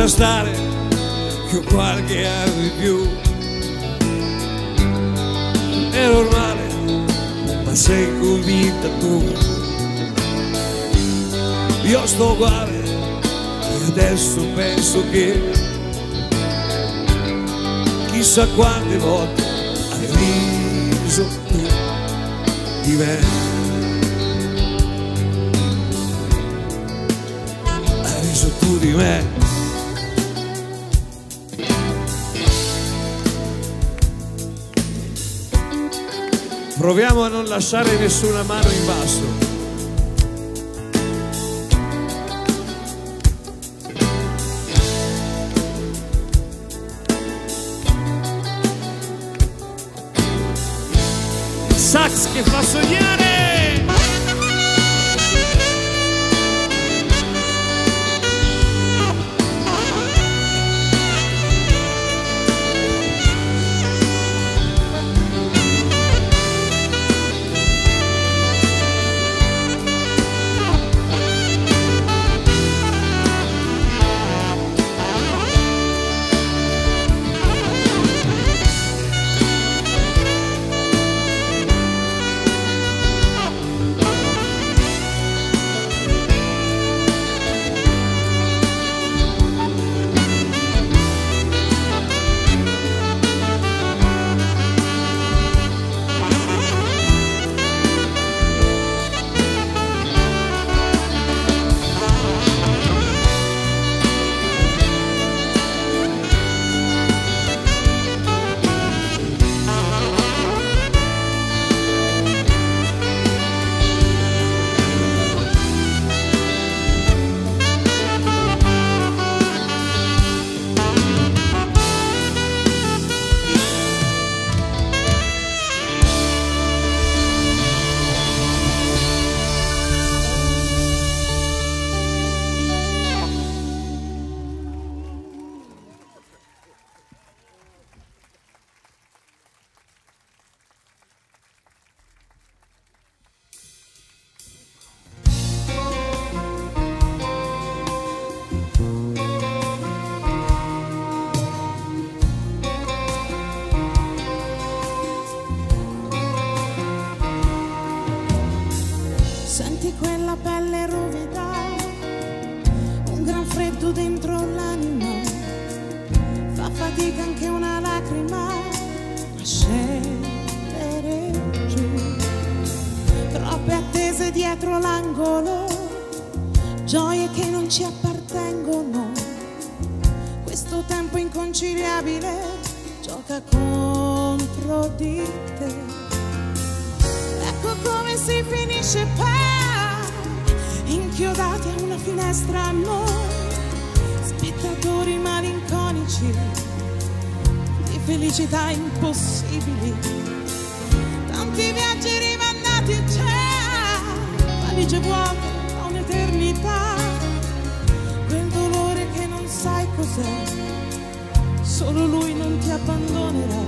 stare che ho qualche anno in più. È normale, ma sei convinta tu. Io sto uguale e adesso penso che chissà quante volte hai riso tu di me. Hai riso tu di me. Proviamo a non lasciare nessuna mano in basso. Sax che fa sognare. Senti quella pelle ruvida, un gran freddo dentro l'anima, fa fatica anche una lacrima a scendere giù. Troppe attese dietro l'angolo, gioie che non ci appartengono. Questo tempo inconciliabile gioca contro di te. Ecco come si finisce per inchiodati a una finestra a noi, spettatori malinconici di felicità impossibili. Tanti viaggi rimandati, c'è valigie vuote da un'eternità. Quel dolore che non sai cos'è, solo lui non ti abbandonerà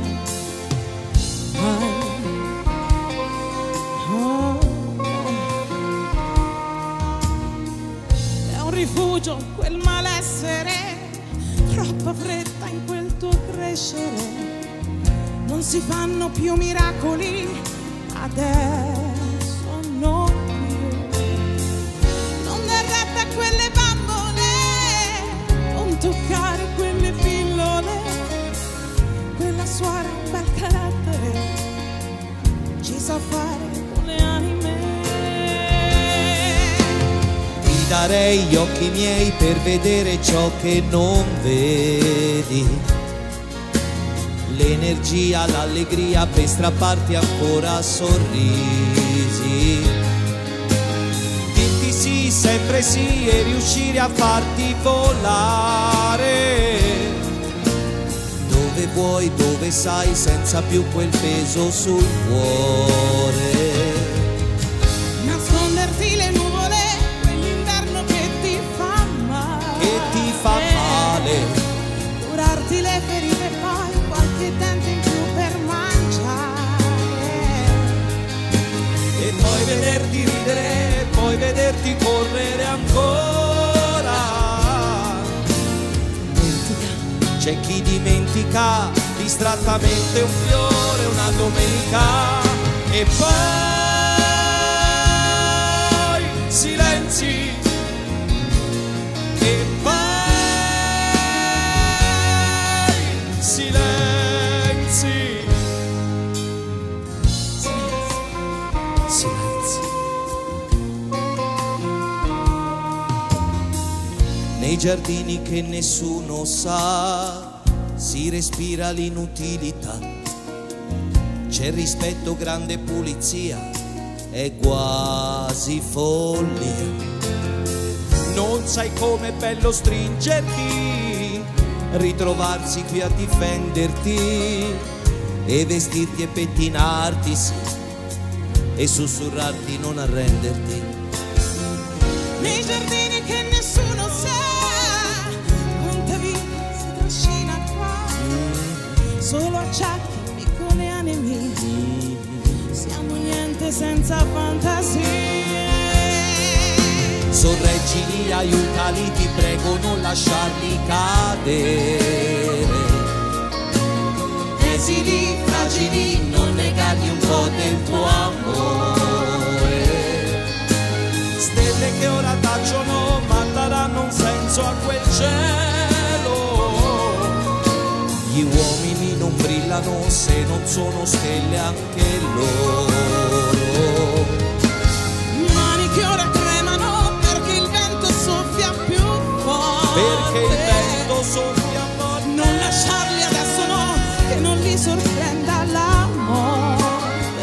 mai. È un rifugio quel malessere, troppa fretta in quel tuo crescere. Non si fanno più miracoli, adesso non più. Non dar retta a quelle bambole, non toccare quelle pillole. Quella suora ha un bel carattere, ci sa fare con le anime. Ti darei gli occhi miei per vedere ciò che non vedi, l'energia, l'allegria per strapparti ancora sorrisi. Dirti sì, sempre sì e riuscire a farti volare dove vuoi, dove sai, senza più quel peso sul cuore. Nasconderti le nuvole, quell'inverno che ti fa male, curarti le ferite e poi qualche dente in più per mangiare, e poi vederti ridere, e poi vederti correre ancora. c'è chi dimentica distrattamente un fiore una domenica e poi silenzi e poi silenzi. Silenzi. Nei giardini che nessuno sa si respira l'inutilità, c'è rispetto, grande pulizia, è quasi follia. Non sai com'è bello stringerti, ritrovarsi qui a difenderti e vestirti e pettinarti, sì, e sussurrarti non arrenderti. Nei giardini che nessuno sa quanta vita si trascina qua, solo acciacchi, piccole anime, siamo niente senza fantasie. Sorreggili, aiutali, ti prego, non lasciarli cadere. Esili, fragili, non negargli un po' del tuo amore. Stelle che ora tacciono, ma daranno un senso a quel cielo. Gli uomini non brillano se non sono stelle anche loro. Mani che ora tremano perché il vento soffia più forte. Perché il vento soffia forte. Non lasciarli adesso, no, che non li sorprenda la morte.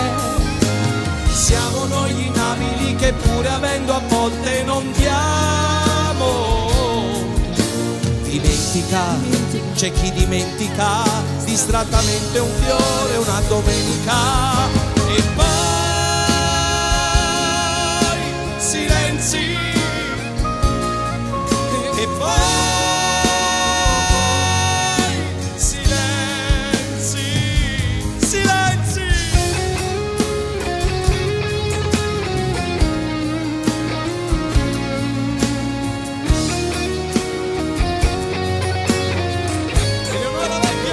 Siamo noi gli inabili che pure avendo a volte non diamo. Dimentica, c'è chi dimentica distrattamente un fiore una domenica e poi silenzi e poi silenzi, silenzi. Eleonora Vecchio.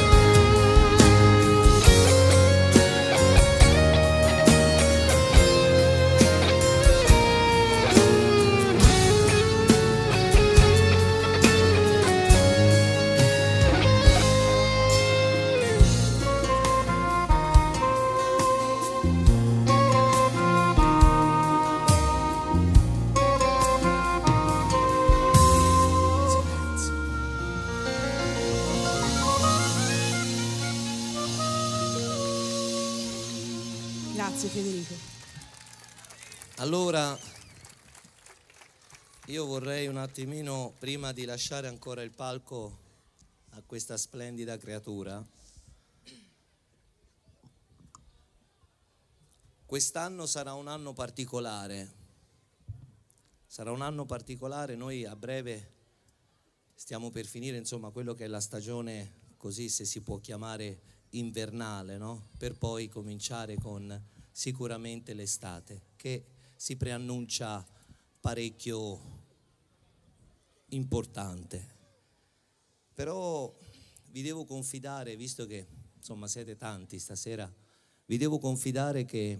Grazie Federico. Allora, io vorrei un attimino, prima di lasciare ancora il palco a questa splendida creatura, quest'anno sarà un anno particolare, noi a breve stiamo per finire, insomma, quello che è la stagione, così se si può chiamare invernale, no? Per poi cominciare con sicuramente l'estate, che si preannuncia parecchio importante. Però vi devo confidare, visto che insomma siete tanti stasera, vi devo confidare che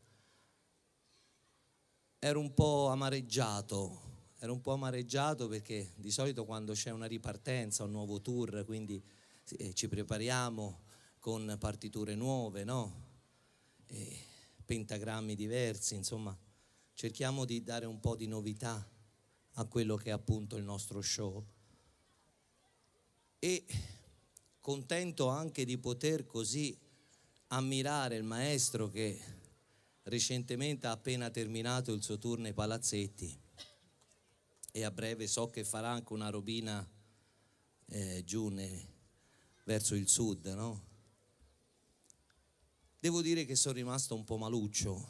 ero un po' amareggiato perché di solito quando c'è una ripartenza, un nuovo tour, quindi ci prepariamo con partiture nuove, no? Pentagrammi diversi, insomma, cerchiamo di dare un po' di novità a quello che è appunto il nostro show. E contento anche di poter così ammirare il maestro che recentemente ha appena terminato il suo tour nei palazzetti e a breve so che farà anche una robina giù verso il sud, no? Devo dire che sono rimasto un po' maluccio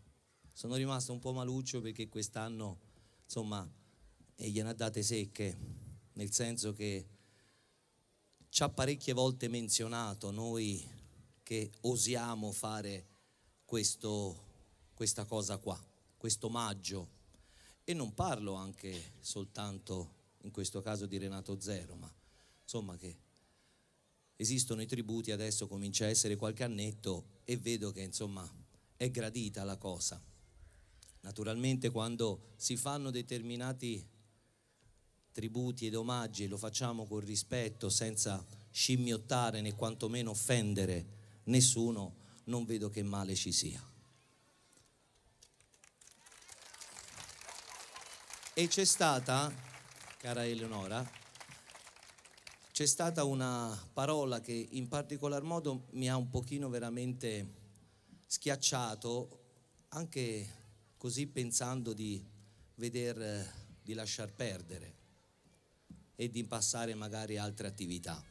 perché quest'anno, insomma, gliene ha date secche, nel senso che ci ha parecchie volte menzionato noi che osiamo fare questa cosa qua, questo omaggio, e non parlo anche soltanto in questo caso di Renato Zero, ma insomma, che esistono i tributi, adesso comincia a essere qualche annetto e vedo che insomma è gradita la cosa. Naturalmente quando si fanno determinati tributi ed omaggi lo facciamo con rispetto, senza scimmiottare né quantomeno offendere nessuno, non vedo che male ci sia. E c'è stata, cara Eleonora, c'è stata una parola che in particolar modo mi ha un pochino veramente schiacciato, anche così pensando di di lasciar perdere e di passare magari a altre attività.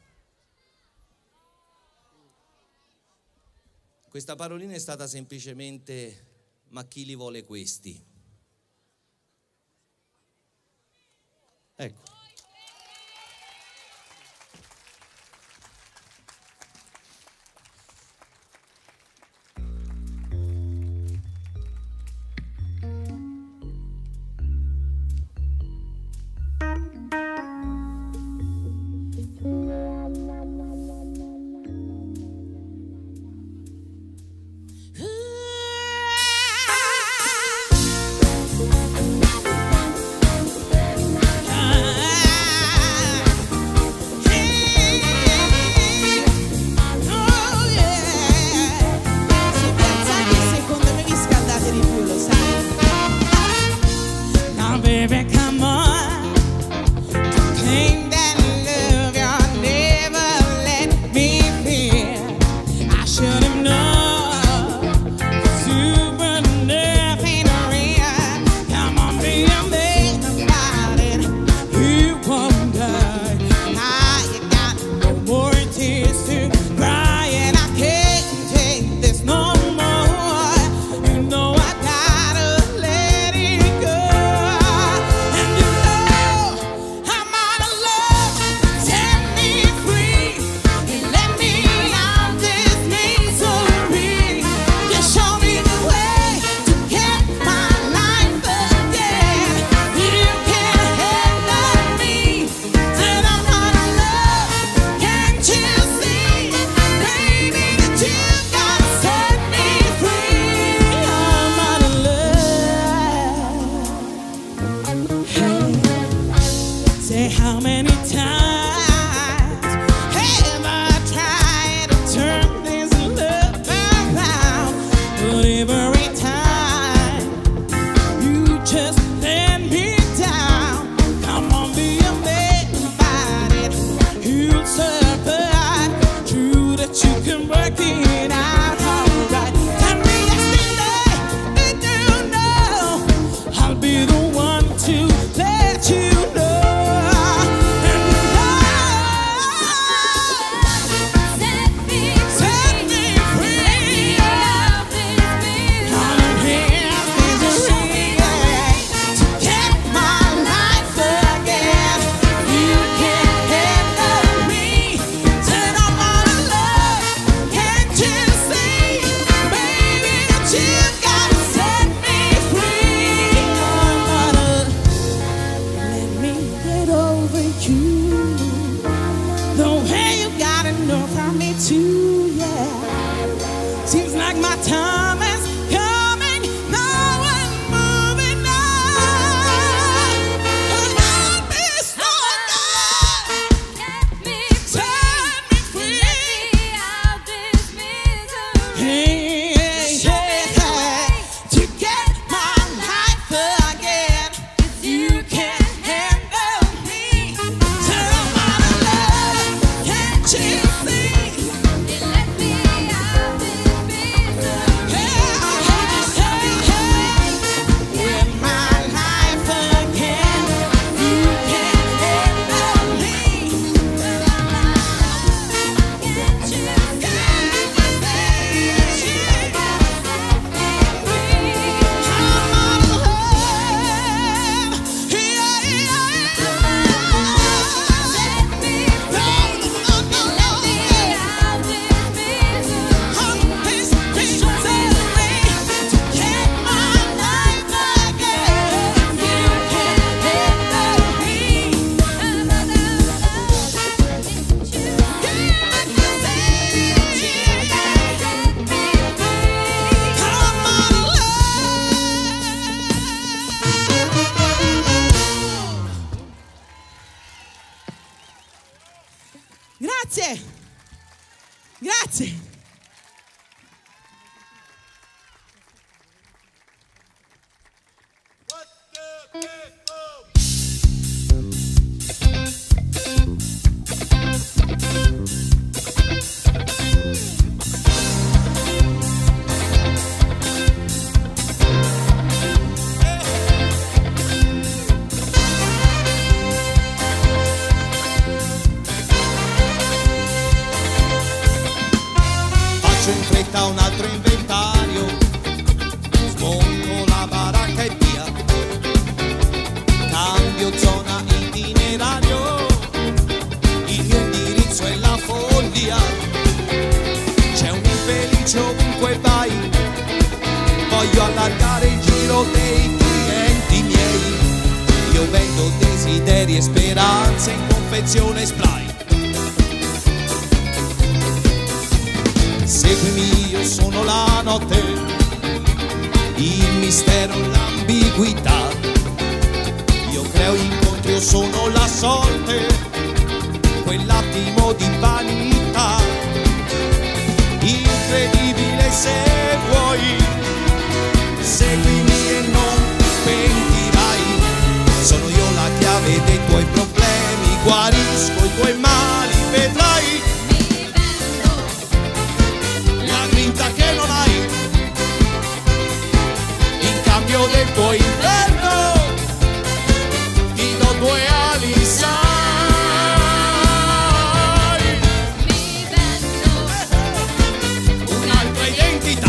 Questa parolina è stata semplicemente: ma chi li vuole questi? Ecco. Faccio in fretta un altro inventario, smonto la baracca e via, cambio zona itinerario, il mio indirizzo è la follia, c'è un infelice ovunque vai, voglio allargare il giro dei clienti miei, io vendo desideri e speranze in confezione spray. Seguimi, io sono la notte, il mistero, l'ambiguità. Io creo incontri, io sono la sorte, quell'attimo di vanità. Incredibile se vuoi, seguimi e non ti pentirai. Sono io la chiave dei tuoi problemi, guarisco i tuoi mali, vedrai. Che non hai, in cambio del tuo inferno ti do due ali, sai, mi vendo un'altra identità,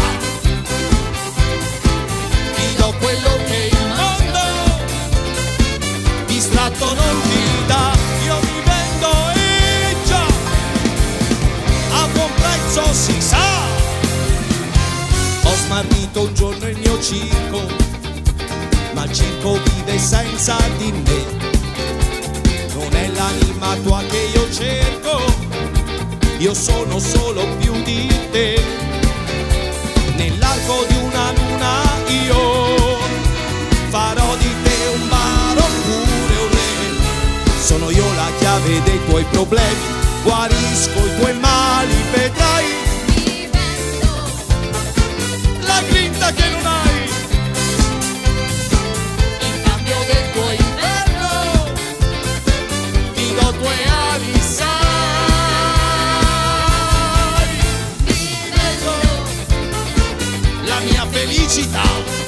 ti do quello che il mondo distratto non ti dà. Io mi vendo e già a buon prezzo si sa. Ho smarrito un giorno il mio circo, ma il circo vive senza di me. Non è l'anima tua che io cerco, io sono solo più di te. Nell'arco di una luna io farò di te un bar oppure un re. Sono io la chiave dei tuoi problemi, guarisco i tuoi mali, vedrai. La grinta che non hai, in cambio del tuo inferno ti do due ali, sai, mi vendo la mia felicità,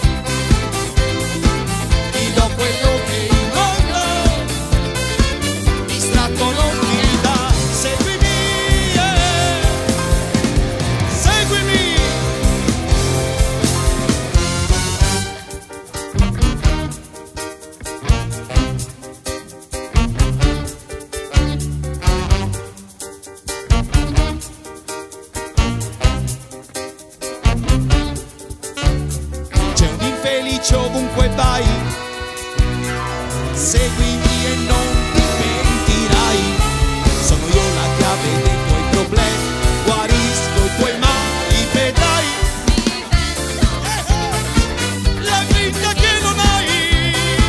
ti do quello che il mondo distratto non ti dà. Seguimi, seguimi. Ovunque vai, seguimi e non ti pentirai. Sono io la chiave dei tuoi problemi, guarisco i tuoi mali, vedrai. La grinta che non hai,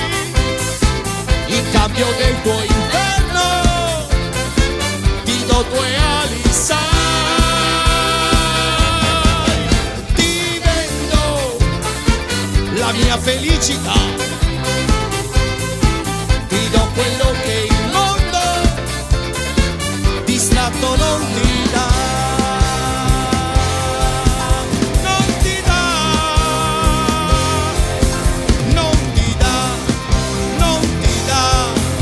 in cambio del tuo inferno ti do due ali, sai. La mia felicità, ti do quello che il mondo distratto non ti dà, non ti dà, non ti dà, non ti dà.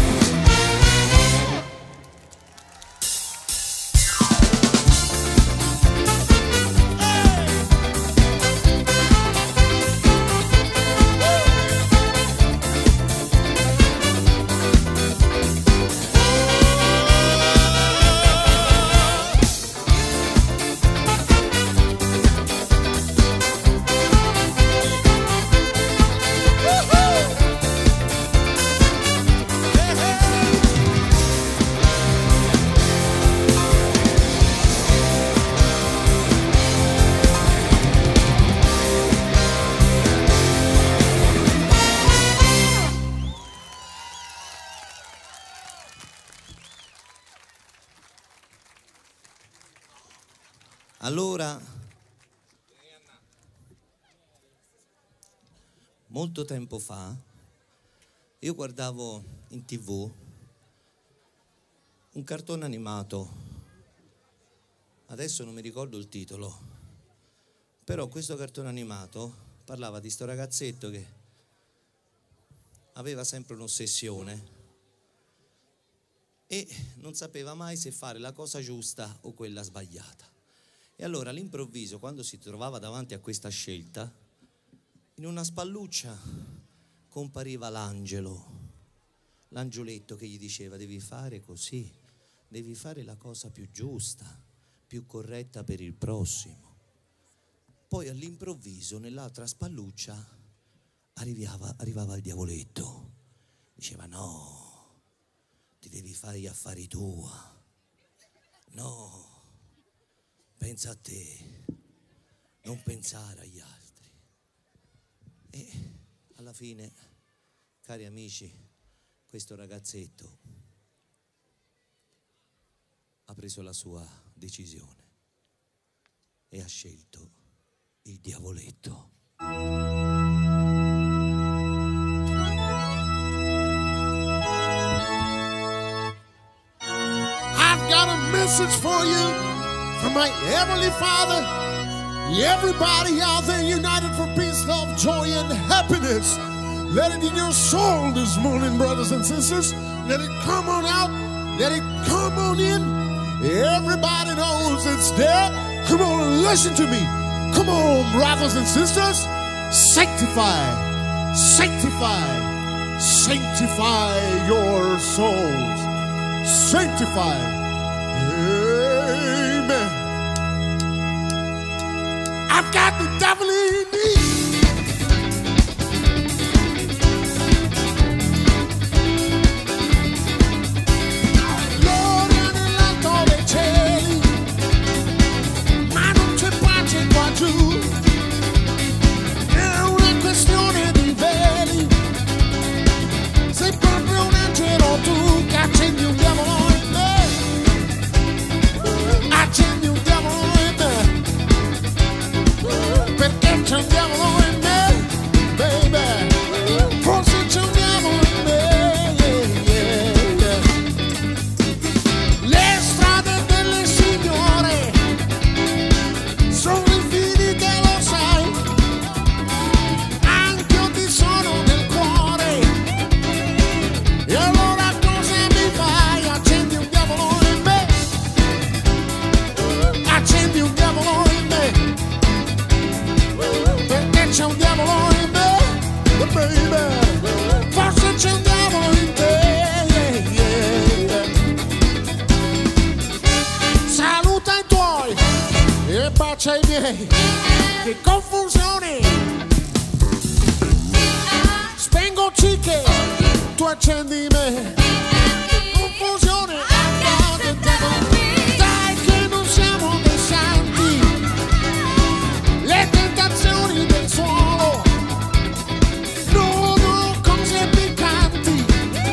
Allora, molto tempo fa, Io guardavo in TV un cartone animato, adesso non mi ricordo il titolo, però questo cartone animato parlava di sto ragazzetto che aveva sempre un'ossessione e non sapeva mai se fare la cosa giusta o quella sbagliata. E allora all'improvviso, quando si trovava davanti a questa scelta, in una spalluccia compariva l'angioletto che gli diceva: devi fare così, devi fare la cosa più giusta, più corretta per il prossimo. Poi all'improvviso nell'altra spalluccia arrivava il diavoletto, diceva: no, ti devi fare gli affari tua, no, pensa a te, non pensare agli altri. E alla fine, cari amici, questo ragazzetto ha preso la sua decisione e ha scelto il diavoletto. I've got a message for you from my Heavenly Father. Everybody out there united for peace, love, joy, and happiness. Let it in your soul this morning, brothers and sisters. Let it come on out. Let it come on in. Everybody knows it's there. Come on, listen to me. Come on, brothers and sisters. Sanctify, sanctify, sanctify your souls. Sanctify. Amen. I've got the devil in me. Gloria nell'alto dei cieli, ma non c'è pace qua giù. È una questione di veli. Sei proprio un angelo tu che accendi un diavolo in me. Accendi un diavolo in me. Perché c'è un diavolo in me, baby. Forse c'è un diavolo in me, yeah, yeah. Le strade delle signore sono infinite, lo sai. Anche io ti sono nel cuore. E allora cosa mi fai? Accendi un diavolo in me. Accendi un diavolo in me. Perché c'è un diavolo in me, baby. Forse c'è un diavolo in te, yeah, yeah. Saluta i tuoi e bacia i miei. Che confusione. Spengo cicche, tu accendi me. Che confusione. Dai che non siamo dei santi. Le tentazioni del suolo sono cose piccanti,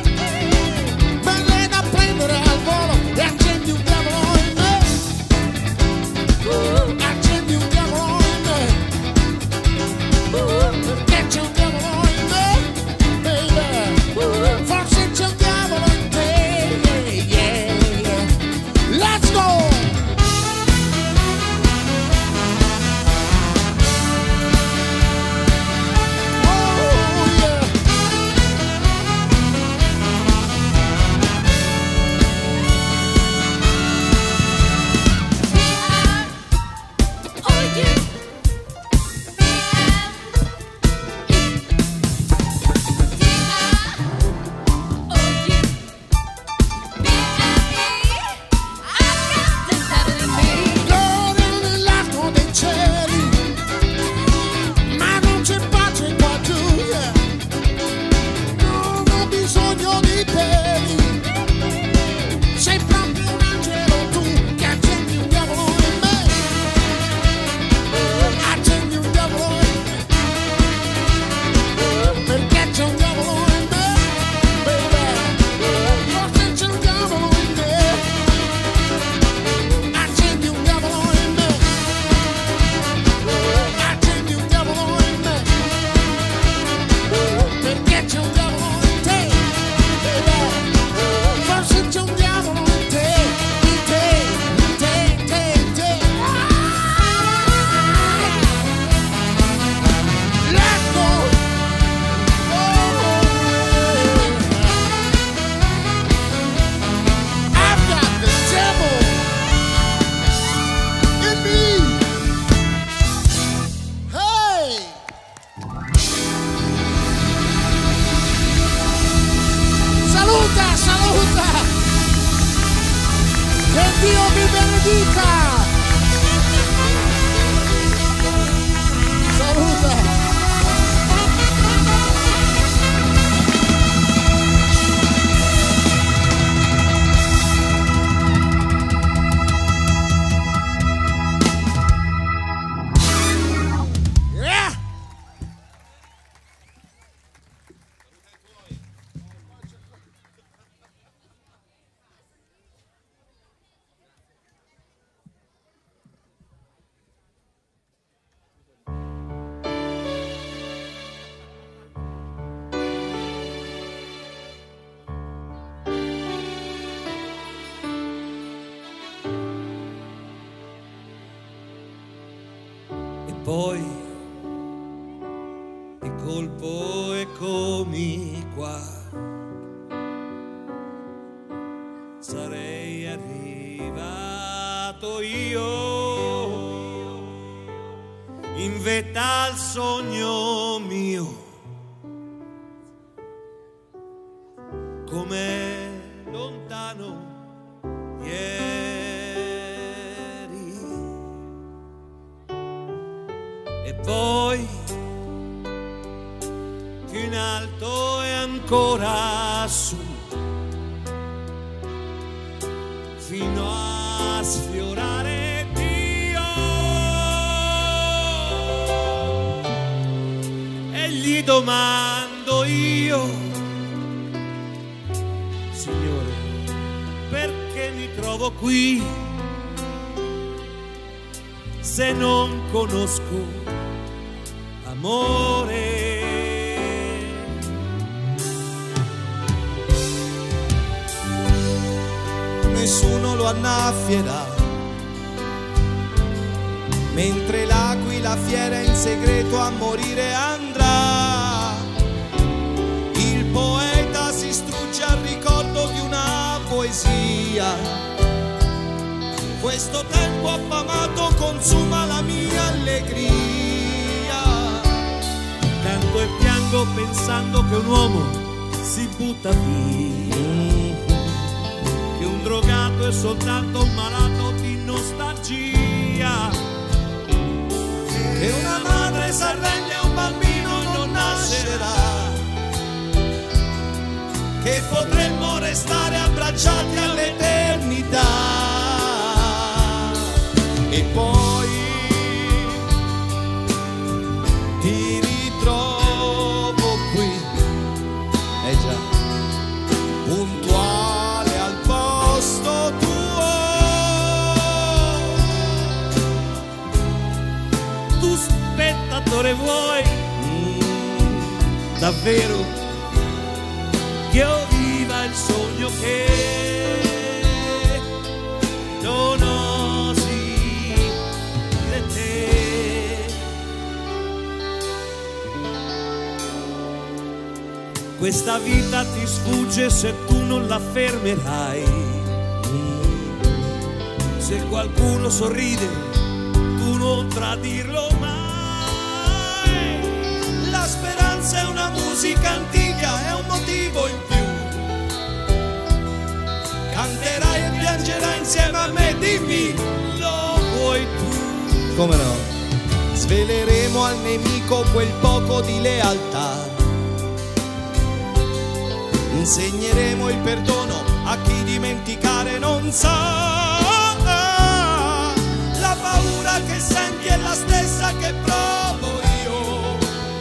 belle da prendere al volo. E accendi un diavolo in me. Accendi un diavolo in me. Perché c'è un diavolo in me, baby. Forse c'è un diavolo in te, yeah, yeah. Let's go! Gloria nell'alto dei cieli, ma non c'è pace qua giù, yeah. Non ho bisogno di peli. Sei proprio un angelo tu che accendi un diavolo in me. poi di colpo eccomi qua. Sarei arrivato io in vetta al sogno mio, come lontano ieri. E poi più in alto e ancora su, fino a sfiorare Dio, e gli domando io: Signore, perché mi trovo qui se non conosco amore? Nessuno lo annaffierà, mentre l'aquila fiera in segreto a morire andrà. Il poeta si strugge al ricordo di una poesia. Questo tempo affamato consuma la mia allegria. Canto e piango pensando che un uomo si butta via, che un drogato è soltanto un malato di nostalgia, che una madre s'arrende a un bambino non nascerà, che potremmo restare abbracciati all'eternità. E poi ti ritrovo qui, già, puntuale al posto tuo. tu spettatore vuoi davvero che io viva il sogno che non osi dire te. Questa vita ti sfugge se tu non la fermerai. Se qualcuno sorride, tu non tradirlo mai. La speranza è una musica antica, è un motivo in più. Canterai e piangerai insieme a me, dimmi, Lo vuoi tu? come no? Sveleremo al nemico quel poco di lealtà. Insegneremo il perdono a chi dimenticare non sa. La paura che senti è la stessa che provo io.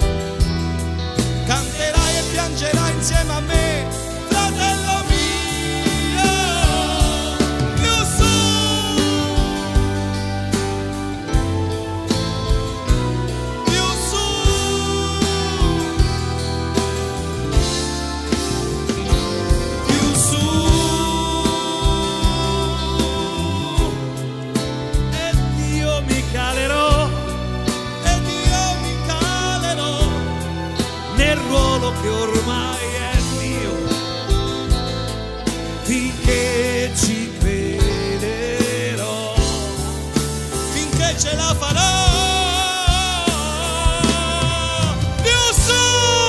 Canterai e piangerai insieme a me, fratello mio. Più su, più su, più su. Ed io mi calerò Ed io mi calerò nel ruolo che ormai è mio, finché ci crederò. finché ce la farò. Più su,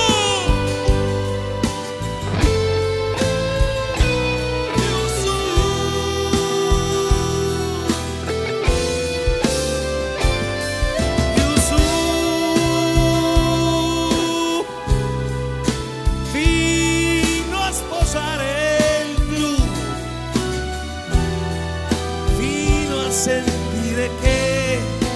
più su, Più su, fino a sposare il blu, fino a sentire che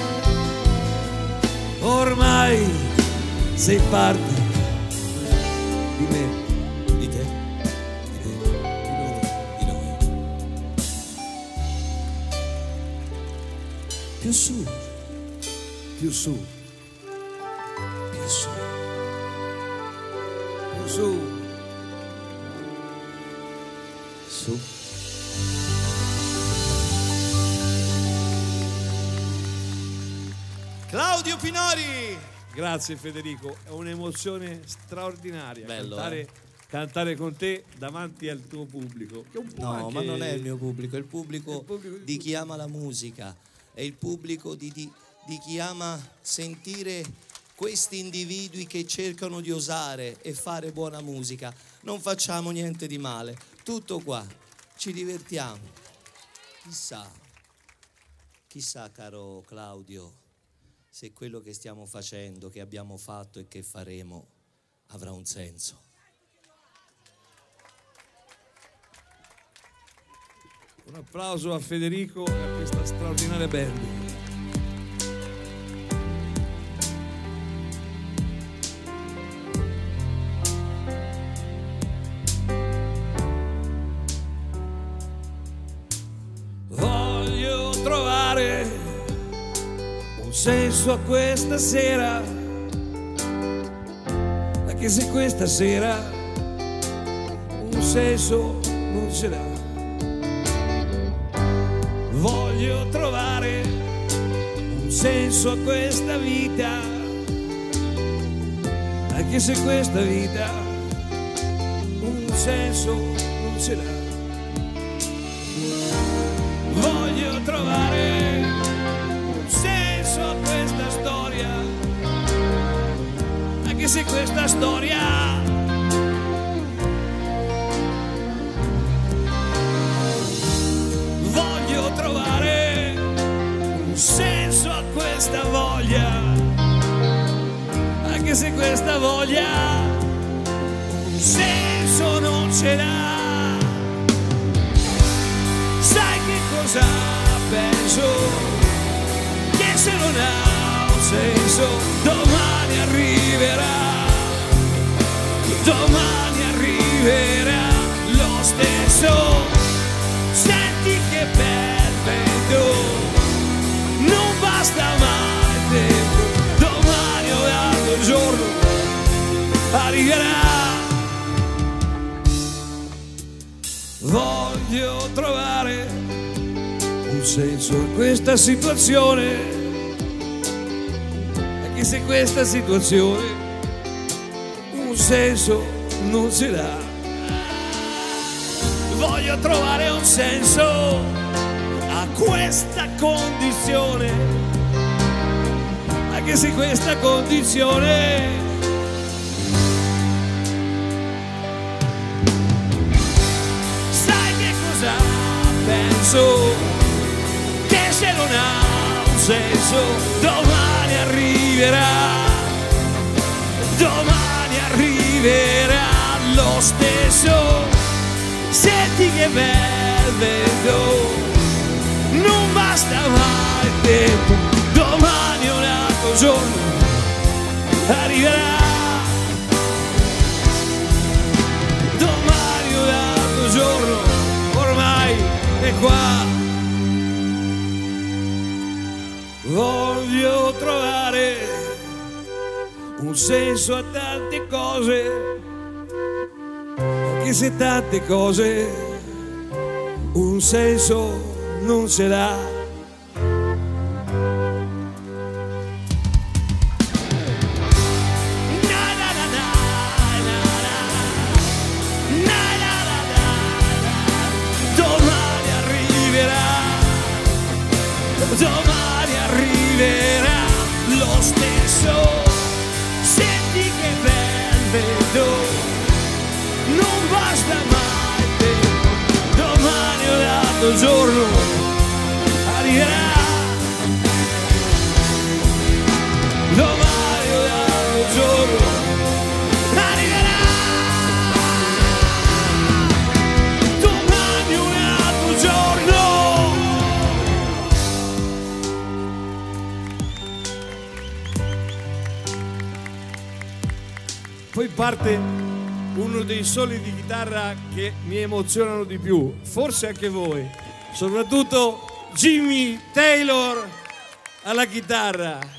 ormai sei parte di me, di te, di noi. di noi. Più su, Più su, più su. più su. Claudio Pinori. Grazie Federico, è un'emozione straordinaria. Bello, cantare con te davanti al tuo pubblico. Che è un po' No, anche... ma non è il mio pubblico, è il pubblico di chi ama la musica, è il pubblico di chi ama sentire questi individui che cercano di osare e fare buona musica. Non facciamo niente di male, tutto qua, ci divertiamo. Chissà caro Claudio, se quello che stiamo facendo, che abbiamo fatto e che faremo avrà un senso. Un applauso a Federico e a questa straordinaria band. Voglio trovare un senso a questa sera, anche se questa sera un senso non ce l'ha. Voglio trovare un senso a questa vita, anche se questa vita un senso non ce l'ha. Voglio trovare un senso a questa storia, anche se questa storia voglio trovare un senso a questa voglia, anche se questa voglia un senso non ce l'ha. Sai che cosa penso? Che se non ha un senso domani arriverà lo stesso. Senti che bel vento, non basta mai il tempo, domani o l'altro giorno arriverà. Voglio trovare un senso a questa situazione, anche se questa situazione un senso non ce l'ha. Voglio trovare un senso a questa condizione, anche se questa condizione penso che se non ha un senso domani arriverà lo stesso. Senti che bel vento, non basta mai il tempo, domani o un altro giorno arriverà. Domani o un altro giorno ormai è qua. Voglio trovare un senso a tante cose, anche se tante cose un senso non ce l'ha. Domani arriverà lo stesso. Senti che bel vento, non basta mai il tempo, domani o l'altro giorno arriverà. Domani o l'altro giorno arriverà. Domani o l'altro giorno. Poi parte uno dei soli di chitarra che mi emozionano di più, forse anche voi, soprattutto Jimmy Taylor alla chitarra.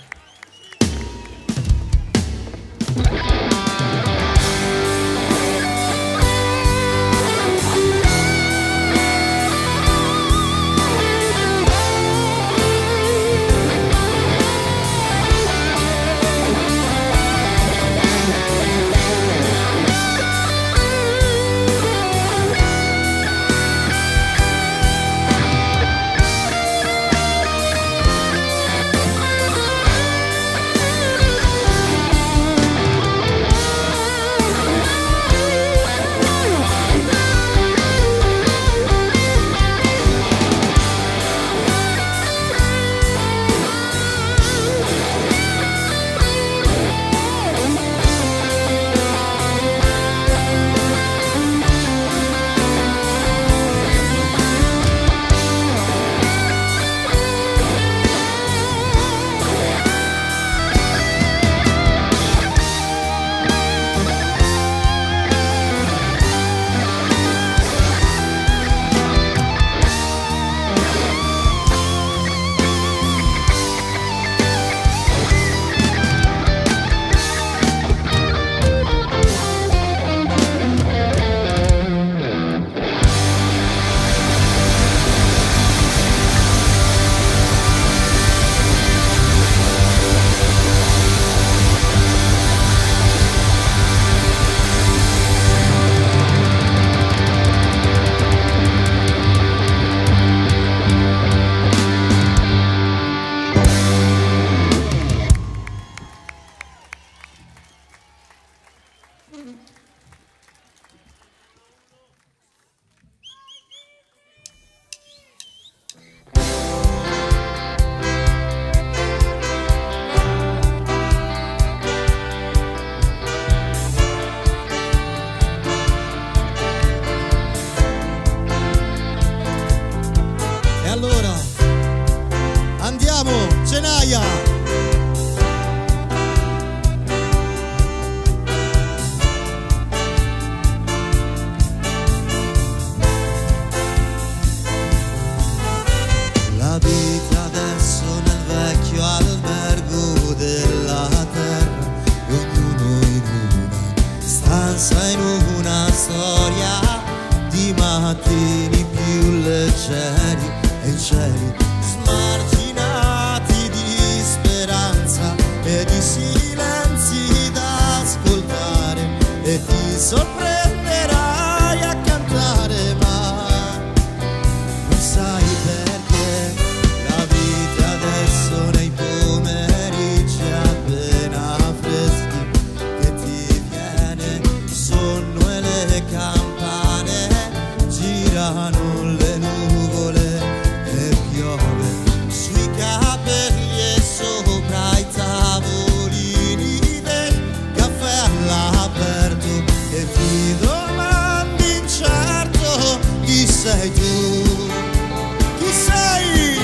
e di silenzi da ascoltare e ti sorprenderai a cantare, ma non sai perché la vita adesso nei pomeriggi è appena freschi che ti viene sonno e le campane girano, le nuvole e piove sui capelli e sopra i tavolini del caffè all'aperto e ti domandi incerto chi sei tu, chi sei,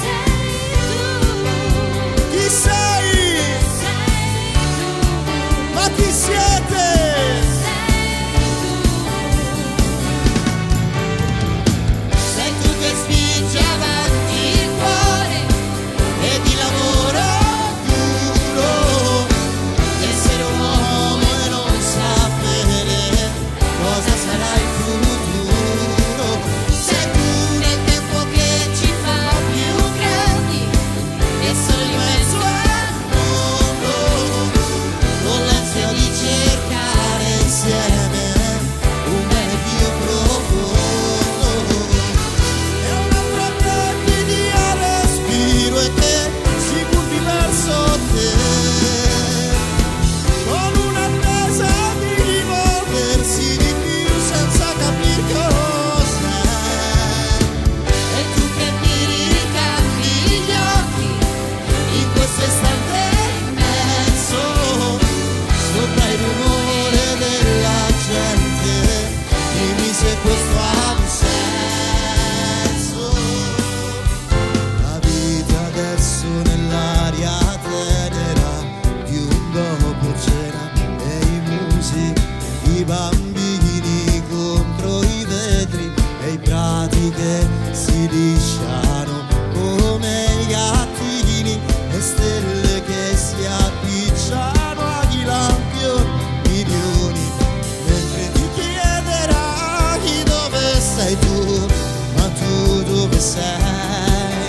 chi sei, ma chi siete? Sei tu che spingi avanti il cuore e di lavoro duro, essere un uomo e non sapere cosa sarà il futuro. Sei tu nel tempo che ci fa più grandi e solo in mezzo al mondo, con l'ansia di cercare insieme un bene più profondo. È un'altra te che dia respiro e che si curvi verso te, con un'attesa di volversi di più senza capire cos'è. E tu che mi ricambi gli occhi in questo istante immenso, sopra il rumore della gente, dimmi se questo ha un senso. La vita adesso nell'aria tenera di un dopo cena e i musi, i bambini contro i vetri e i prati che si lisciano come i gattini e stelle che si appicciano agli lampioni milioni, mentre ti chiederai dove sei tu, ma tu dove sei?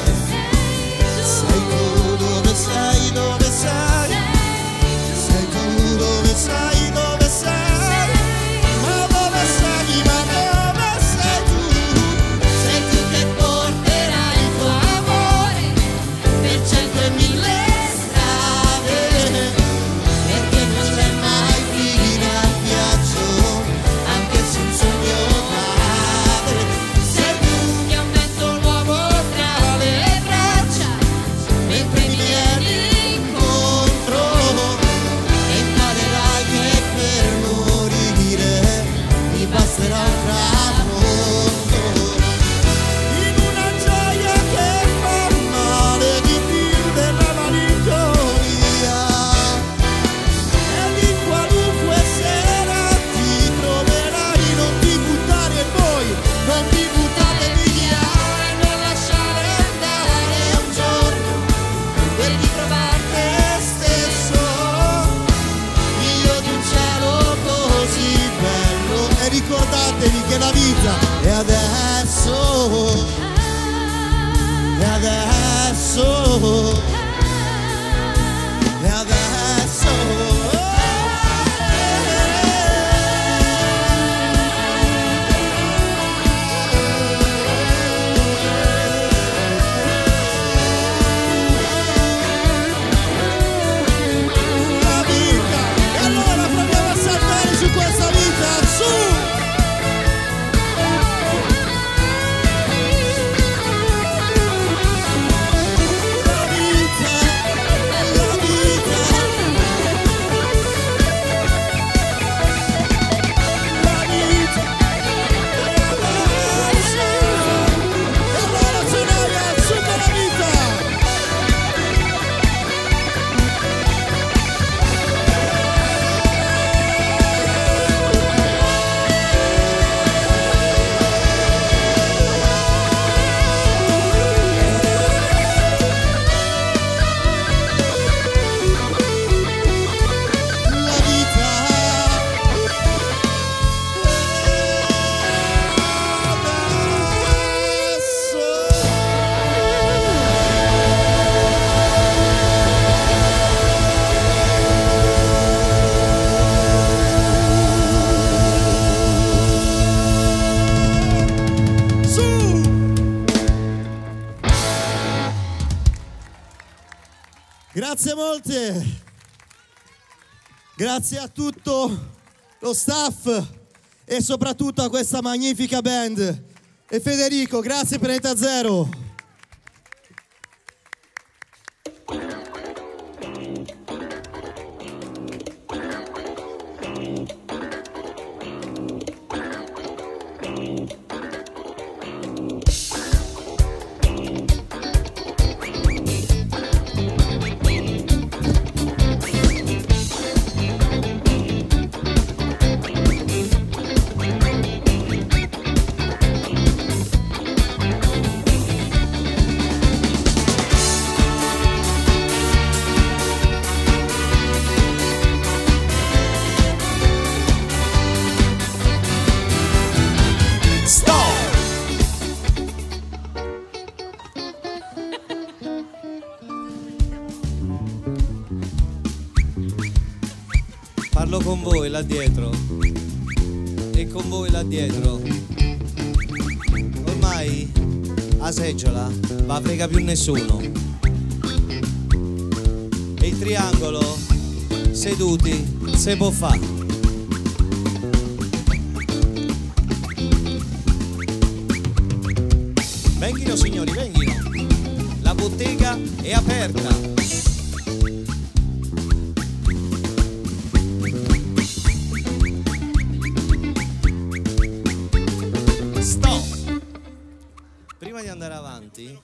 Sei tu dove sei, dove sei? Sei tu dove sei, dove sei? Ma dove sei, ma dove sei tu? Sei tu che porterai il tuo amore per 100.000 strade, perché non c'è mai fine al viaggio, anche se un sogno cade. Sei tu che aumento l'uomo tra le braccia, mentre mi vieni incontro, e imparerai che per morire mi basterà un tramonto, in una gioia che fa male di più della malinconia, ed in qualunque sera ti troverai. Non ti buttare e poi non ti buttare via e non lasciare andare un giorno per ritrovare te stesso, figlio di un cielo così bello. E ricordatevi che la vita è adesso, è adesso, è adesso. La vita, e allora proviamo a saltare su questa vita, su! La vita, Grazie molte. Grazie a tutto lo staff e soprattutto a questa magnifica band. E Federico, grazie Pianeta Zero. Parlo con voi là dietro e con voi là dietro. Ormai a seggiola va frega più nessuno. E il triangolo seduti se può fare. Venghino signori, venghino. La bottega è aperta. Prima di andare avanti,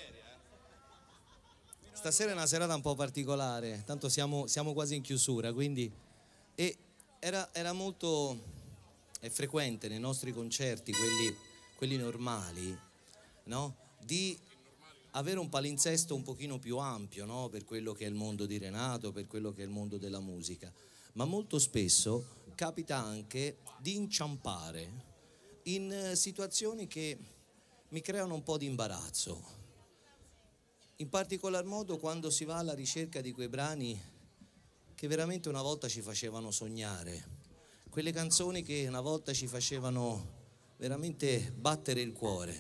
stasera è una serata un po' particolare, tanto siamo quasi in chiusura, quindi era molto frequente nei nostri concerti, quelli normali, no? Di avere un palinsesto un pochino più ampio, no? Per quello che è il mondo di Renato, per quello che è il mondo della musica, ma molto spesso capita anche di inciampare in situazioni che mi creano un po' di imbarazzo, in particolar modo quando si va alla ricerca di quei brani che veramente una volta ci facevano sognare, quelle canzoni che una volta ci facevano veramente battere il cuore.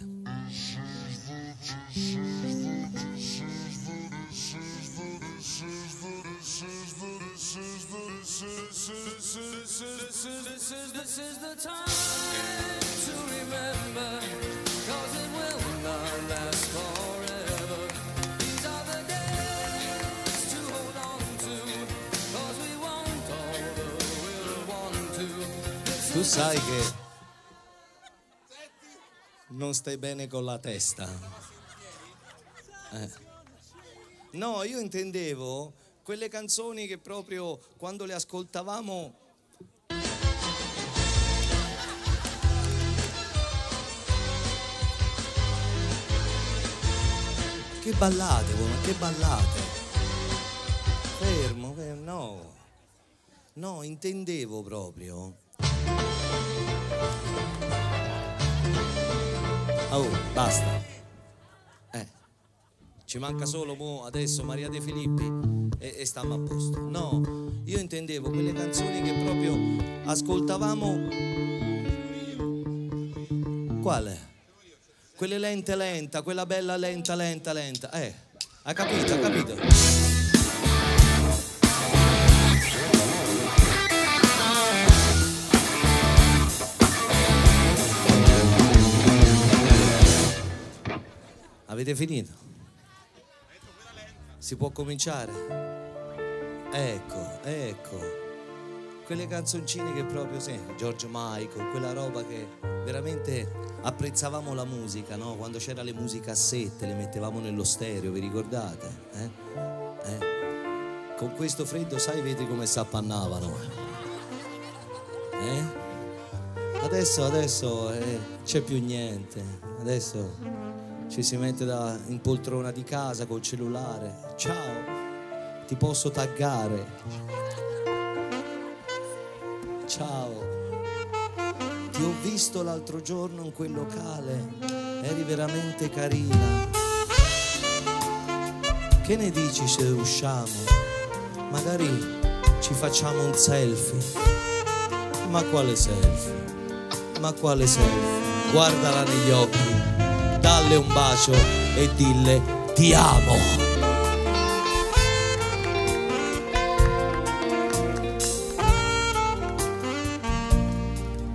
This is the time to remember. Cause it will not last forever. These are the days to hold on to. Cause we won't, although we'll want to. Tu sai che non stai bene con la testa. No, io intendevo quelle canzoni che proprio quando le ascoltavamo che ballate voi, ma che ballate? Fermo, no, intendevo proprio. Oh, basta. Ci manca solo mo adesso Maria De Filippi e stiamo a posto. No, io intendevo quelle canzoni che proprio ascoltavamo. Quale? Quelle lenta, quella bella lenta. Ha capito? Avete finito? Si può cominciare? Ecco. Quelle canzoncine che proprio, sì, George Michael, quella roba che veramente apprezzavamo la musica, no? Quando c'era le musicassette, le mettevamo nello stereo, vi ricordate? Con questo freddo, sai, vedi come s'appannavano. Adesso c'è più niente. Adesso ci si mette in poltrona di casa col cellulare. Ciao, ti posso taggare. Ciao, ti ho visto l'altro giorno in quel locale, eri veramente carina. Che ne dici se usciamo? Magari ci facciamo un selfie. Ma quale selfie? Guardala negli occhi, dalle un bacio e dille ti amo.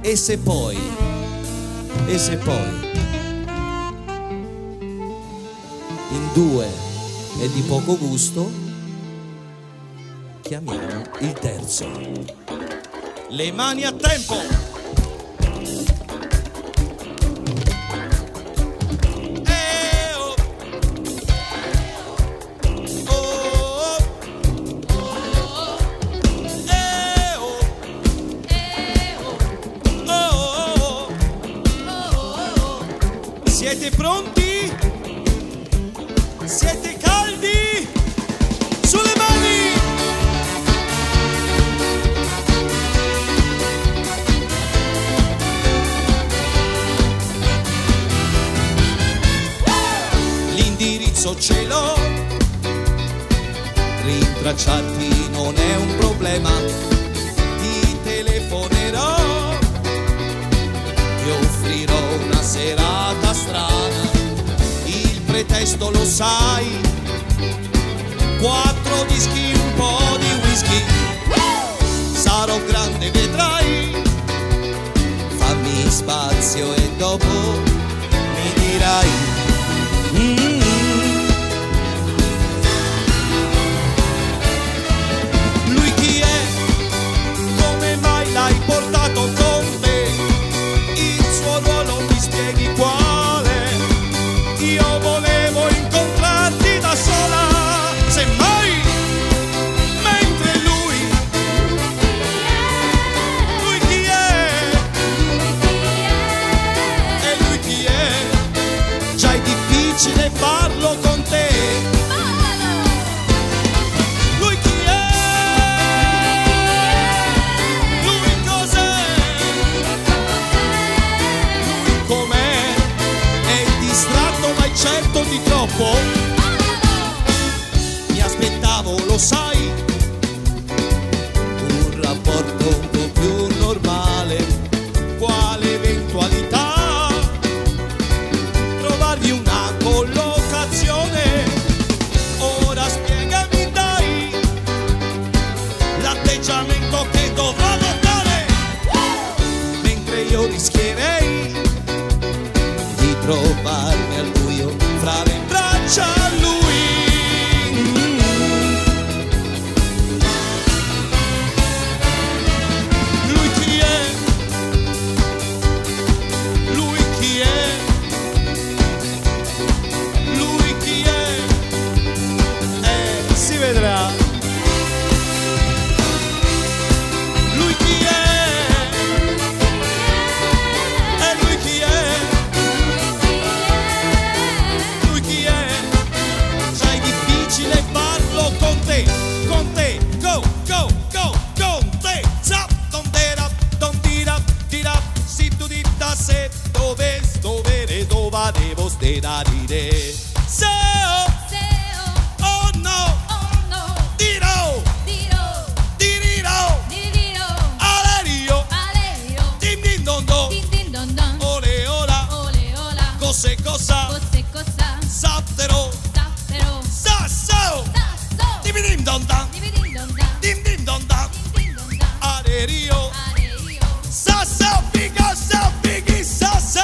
E se poi in due è di poco gusto, chiamiamo il terzo. Le mani a tempo. Siete pronti? Siete caldi? Sulle mani! L'indirizzo ce l'ho, rintracciarti non è un problema, ti telefonerò, ti offrirò una serata strana, il pretesto lo sai, 4 dischi, un po' di whisky, sarò grande vedrai, fammi spazio e dopo mi dirai lui chi è, come mai l'hai portato con te, il suo ruolo mi spieghi quale, io volevo incontrarti da sola, semmai, mentre lui chi è, e lui chi è, già è difficile farlo con te, lui chi è, lui cos'è, lui com'è, è distratto ma è certo di troppo, mi aspettavo, lo sai, un rapporto un po' più normale, quale eventualità, trovargli una collocazione, ora spiegami dai, l'atteggiamento che dovrò adottare, mentre io rischierei di trovarmi al buio fra le braccia a lui. Lui chi è? Lui chi è? Lui chi è? Si vedrà. Lui chi è? E lui chi è? Lui chi è? Già è difficile farlo con te, go, go, go, con te, zap, don dira, si tu dita se, dove, dova, devo sterarire, se oh no, dirò, alerio, dim din don do, ole ola, cose cosa, sattero, sasso, dividim don dan, dim din don dan, alerio, sasso, fighi, sasso.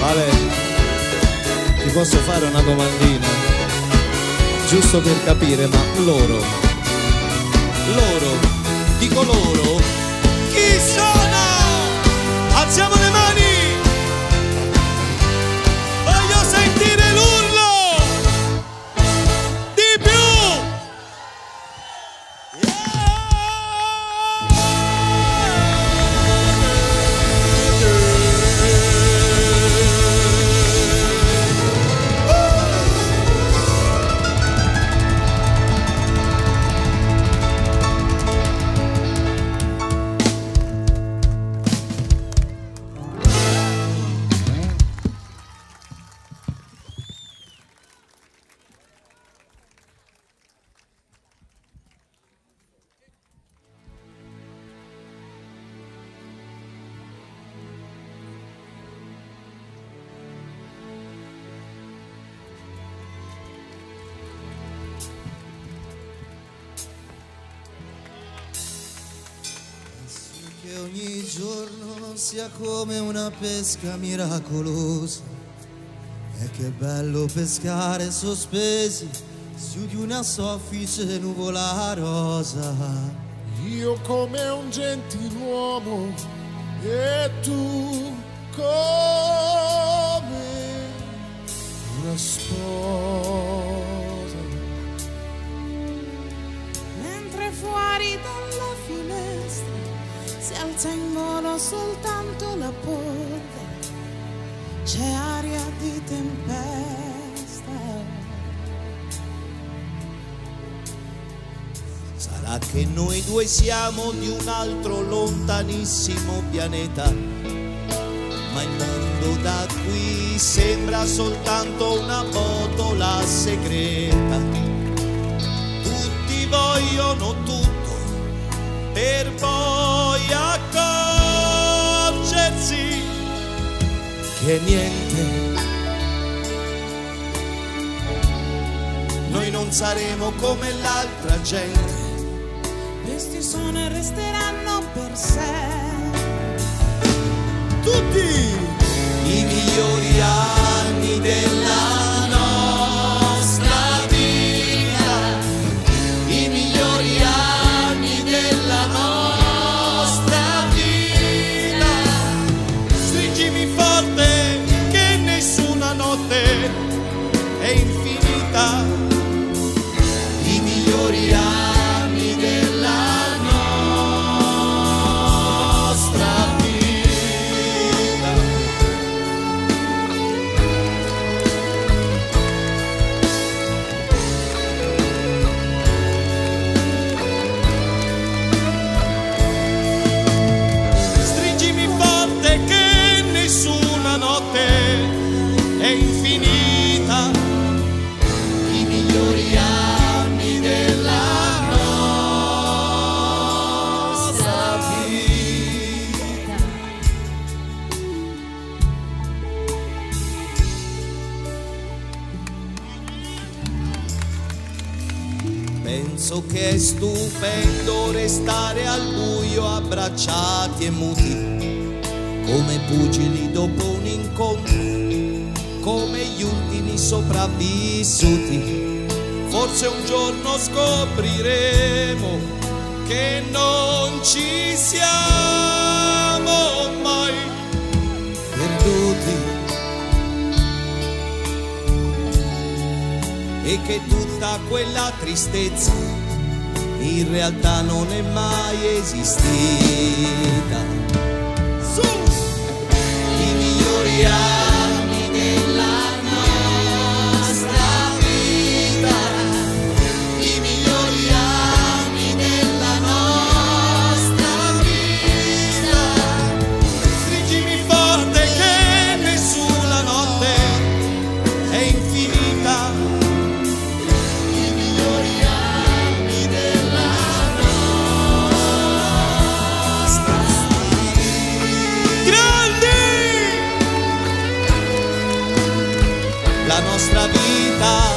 Ale, ti posso fare una domandina? Giusto per capire, ma loro, dico loro, chi sono? Alziamo le mani! Voglio sentire l'urlo! Di più! Che ogni giorno sia come una pesca miracolosa. E che bello pescare sospesi su di una soffice nuvola rosa. Io come un gentiluomo e tu come una sposa. Mentre fuori dalla finestra si alza in volo soltanto la polvere, c'è aria di tempesta. Sarà che noi due siamo di un altro lontanissimo pianeta, ma il mondo da qui sembra soltanto una botola segreta. Tutti vogliono tutto per poi accorgersi che niente. Noi non saremo come l'altra gente. Questi sono e resteranno per sé. Tutti i migliori anni della nostra vita, i migliori anni della nostra vita. Stringimi forte che nessuna notte è infinita. I migliori anni della nostra vita. Stringimi forte che nessuna notte è infinita. I migliori anni della nostra vita. Penso che è stupendo restare al buio abbracciati e muti, come pugili dopo un incontro, come gli ultimi sopravvissuti. Forse un giorno scopriremo che non ci siamo mai perduti e che tutta quella tristezza in realtà non è mai esistita. Su! I migliori anni della nostra vita, i migliori anni della nostra vita. Stringimi forte che nessuna notte è infinita. I migliori anni della nostra vita. Grandi! La nostra vita.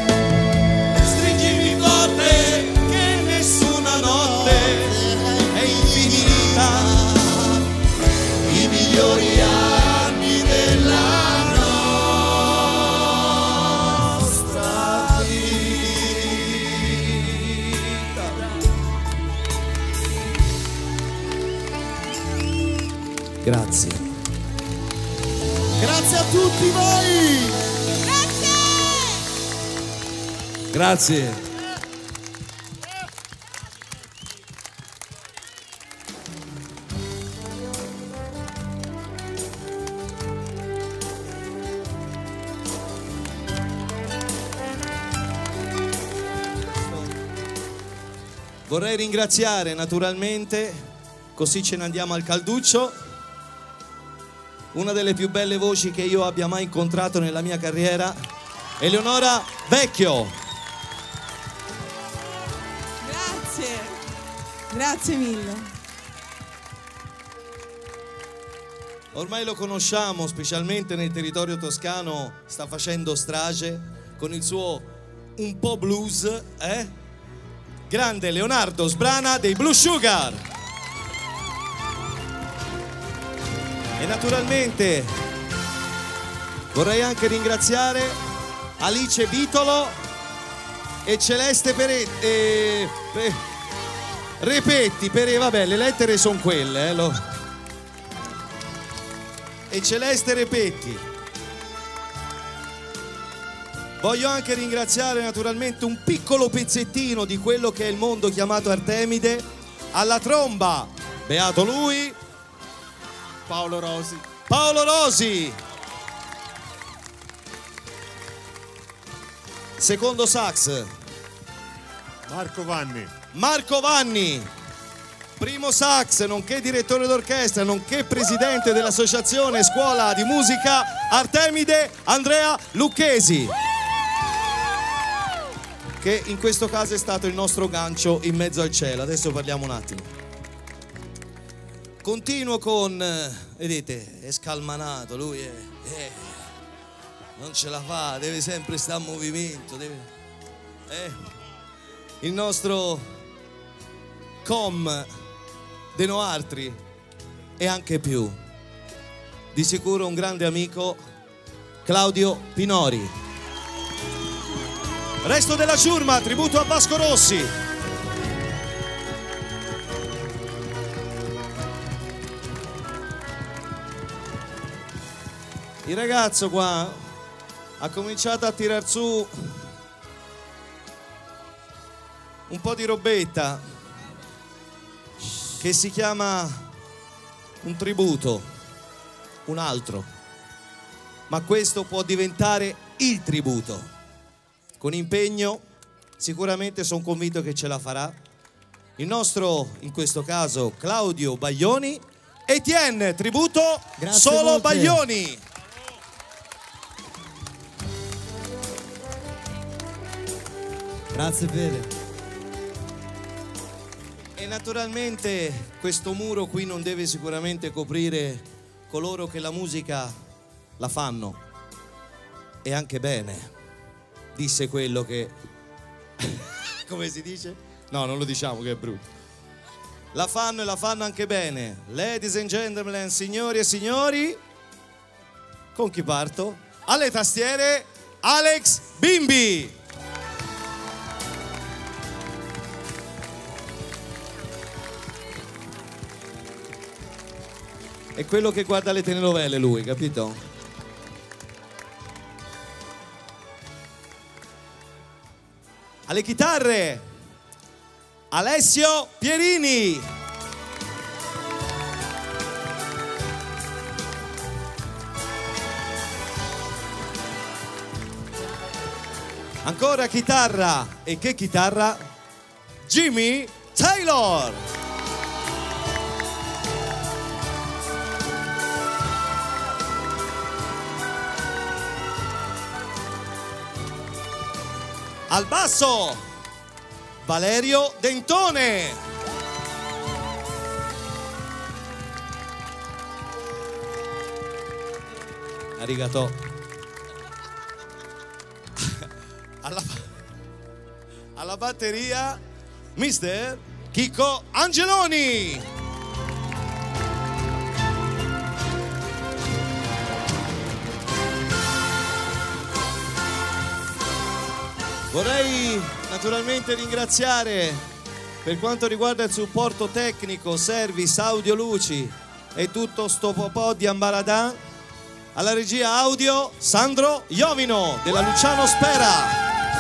Stringimi forte che nessuna notte è Grazie. Grazie a tutti voi. Grazie. Vorrei ringraziare naturalmente, così ce ne andiamo al calduccio, una delle più belle voci che io abbia mai incontrato nella mia carriera, Eleonora Vecchio. Grazie, grazie mille. Ormai lo conosciamo, specialmente nel territorio toscano, sta facendo strage con il suo un po' blues, Grande Leonardo Sbrana dei Blue Sugar. E naturalmente vorrei anche ringraziare Alice Vitolo e Celeste Repetti, vabbè, le lettere sono quelle, e Celeste Repetti. Voglio anche ringraziare naturalmente un piccolo pezzettino di quello che è il mondo chiamato Artemide, alla tromba, beato lui, Paolo Rosi. Paolo Rosi. Secondo sax, Marco Vanni. Marco Vanni. Primo sax, nonché direttore d'orchestra, nonché presidente dell'associazione Scuola di Musica Artemide, Andrea Lucchesi, che in questo caso è stato il nostro gancio in mezzo al cielo. Adesso parliamo un attimo. Continuo con, vedete, è scalmanato, lui non ce la fa, deve sempre stare in movimento, il nostro com de Noartri e anche più, di sicuro un grande amico, Claudio Pinori. Resto della ciurma, tributo a Vasco Rossi. Il ragazzo qua ha cominciato a tirar su un po' di robetta che si chiama un tributo, un altro, ma questo può diventare il tributo. Con impegno, sicuramente sono convinto che ce la farà. Il nostro, in questo caso, Claudio Baglioni. Etienne, tributo. Grazie solo molte. Baglioni. Grazie Fede. E naturalmente questo muro qui non deve sicuramente coprire coloro che la musica la fanno, e anche bene. Disse quello che come si dice? No, non lo diciamo che è brutto. La fanno e la fanno anche bene. Ladies and gentlemen, signori e signori, con chi parto? Alle tastiere Alex Bimbi. È quello che guarda le telenovele lui, capito? Alle chitarre Alessio Pierini. Ancora chitarra, e che chitarra? Jimmy Taylor. Al basso Valerio Dentone. Arigato. Alla batteria Mister Chicco Angeloni. Vorrei naturalmente ringraziare per quanto riguarda il supporto tecnico, service, audio, luci, e tutto sto po' di ambaradan. Alla regia audio Sandro Iovino della Luciano Spera.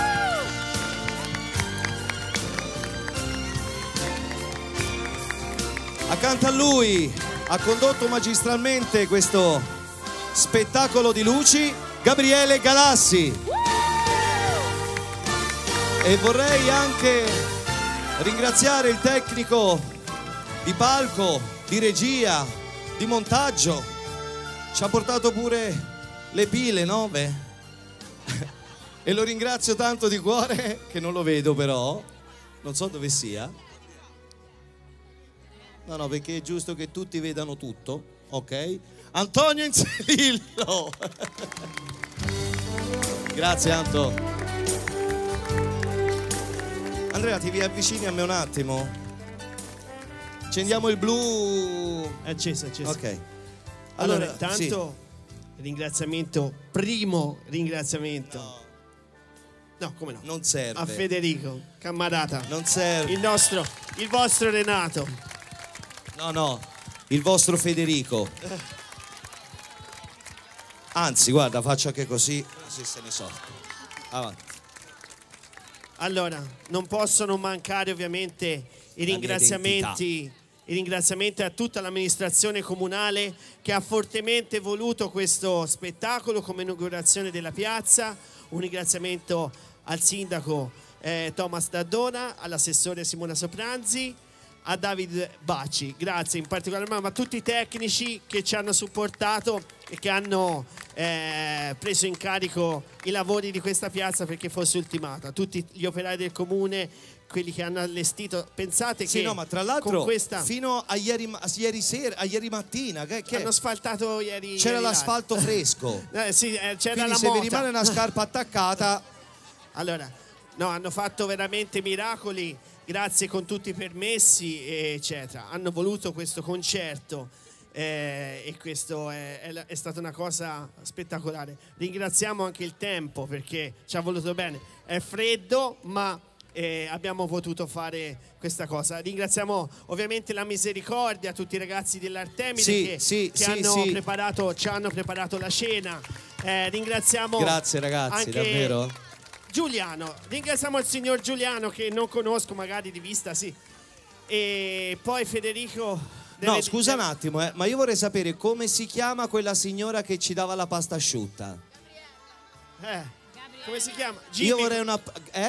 Accanto a lui ha condotto magistralmente questo spettacolo di luci Gabriele Galassi. E vorrei anche ringraziare il tecnico di palco, di regia, di montaggio. Ci ha portato pure le pile 9 e lo ringrazio tanto di cuore, che non lo vedo però, non so dove sia. No, perché è giusto che tutti vedano tutto, ok? Antonio Inzerillo. Grazie Anto. Andrea, ti avvicini a me un attimo? Accendiamo il blu. È acceso. Ok. Allora, intanto ringraziamento, primo ringraziamento. No, come no? Non serve. A Federico Cammarata. Non serve. Il vostro Renato. No, il vostro Federico. Anzi, guarda, faccio anche così se ne so. Avanti. Allora, non possono mancare ovviamente i ringraziamenti a tutta l'amministrazione comunale che ha fortemente voluto questo spettacolo come inaugurazione della piazza. Un ringraziamento al sindaco Thomas Daddona, all'assessore Simona Sopranzi, a David Bacci, grazie in particolar modo a tutti i tecnici che ci hanno supportato e che hanno preso in carico i lavori di questa piazza perché fosse ultimata, tutti gli operai del comune, quelli che hanno allestito. Pensate sì, che no, ma tra l'altro con questa fino a ieri mattina che hanno asfaltato ieri. C'era l'asfalto fresco. Sì, c'era quindi la se mota. vi rimane una scarpa attaccata. Allora, no, hanno fatto veramente miracoli. Grazie con tutti i permessi, eccetera. Hanno voluto questo concerto e questo è stata una cosa spettacolare. Ringraziamo anche il tempo perché ci ha voluto bene. È freddo, ma abbiamo potuto fare questa cosa. Ringraziamo ovviamente la Misericordia, tutti i ragazzi dell'Artemide che ci hanno preparato la cena. Ringraziamo grazie ragazzi, anche davvero. Giuliano, ringraziamo il signor Giuliano che non conosco magari di vista, sì. E poi Federico. No, scusa un attimo, ma io vorrei sapere come si chiama quella signora che ci dava la pasta asciutta. Come si chiama? Io vorrei una.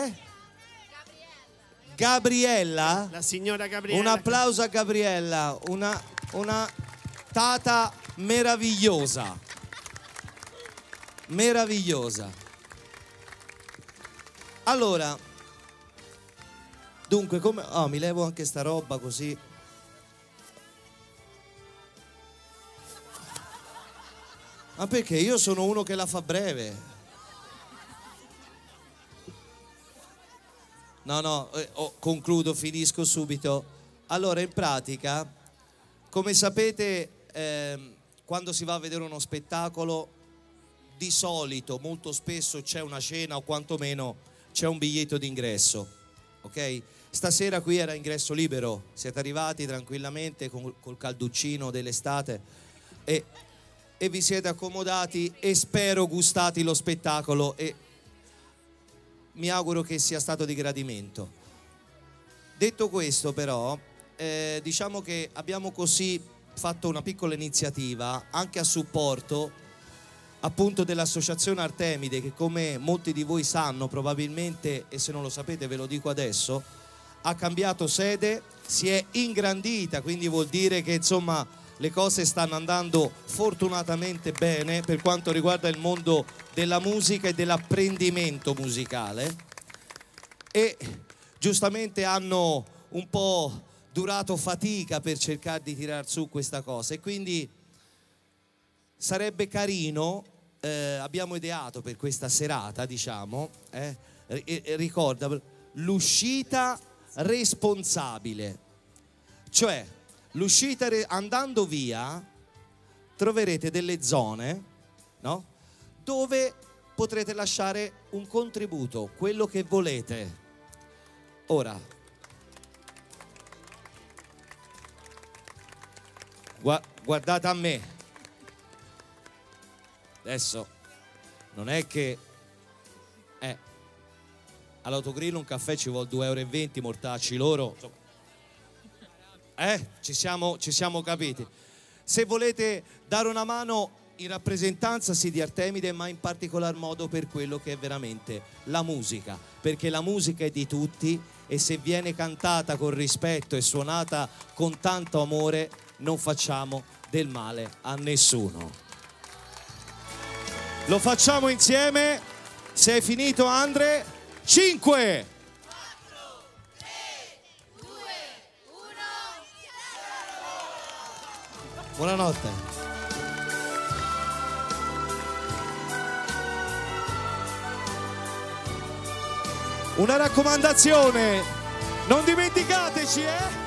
Gabriella? La signora Gabriella. Un applauso a Gabriella, una tata meravigliosa. Meravigliosa. Allora, dunque, come... Oh, mi levo anche sta roba così. Ma perché io sono uno che la fa breve. No, concludo, finisco subito. Allora, in pratica, come sapete, quando si va a vedere uno spettacolo, di solito, molto spesso c'è una cena o quantomeno c'è un biglietto d'ingresso, ok? Stasera qui era ingresso libero, siete arrivati tranquillamente col calduccino dell'estate e vi siete accomodati e spero gustati lo spettacolo e mi auguro che sia stato di gradimento. Detto questo però, diciamo che abbiamo così fatto una piccola iniziativa anche a supporto appunto dell'associazione Artemide che, come molti di voi sanno probabilmente, e se non lo sapete ve lo dico adesso, ha cambiato sede, si è ingrandita, quindi vuol dire che insomma le cose stanno andando fortunatamente bene per quanto riguarda il mondo della musica e dell'apprendimento musicale, e giustamente hanno un po' durato fatica per cercare di tirar su questa cosa e quindi sarebbe carino, abbiamo ideato per questa serata, diciamo, ricorda, l'uscita responsabile. Cioè, l'uscita, andando via, troverete delle zone, no? Dove potrete lasciare un contributo, quello che volete. Ora, guardate a me. Adesso non è che all'autogrill un caffè ci vuole 2,20 euro, mortacci loro. Ci siamo capiti. Se volete dare una mano in rappresentanza sì di Artemide, ma in particolar modo per quello che è veramente la musica, perché la musica è di tutti e se viene cantata con rispetto e suonata con tanto amore non facciamo del male a nessuno. Lo facciamo insieme. Se hai finito, Andre. 5, 4, 3, 2, 1. buonanotte. Una raccomandazione, non dimenticateci,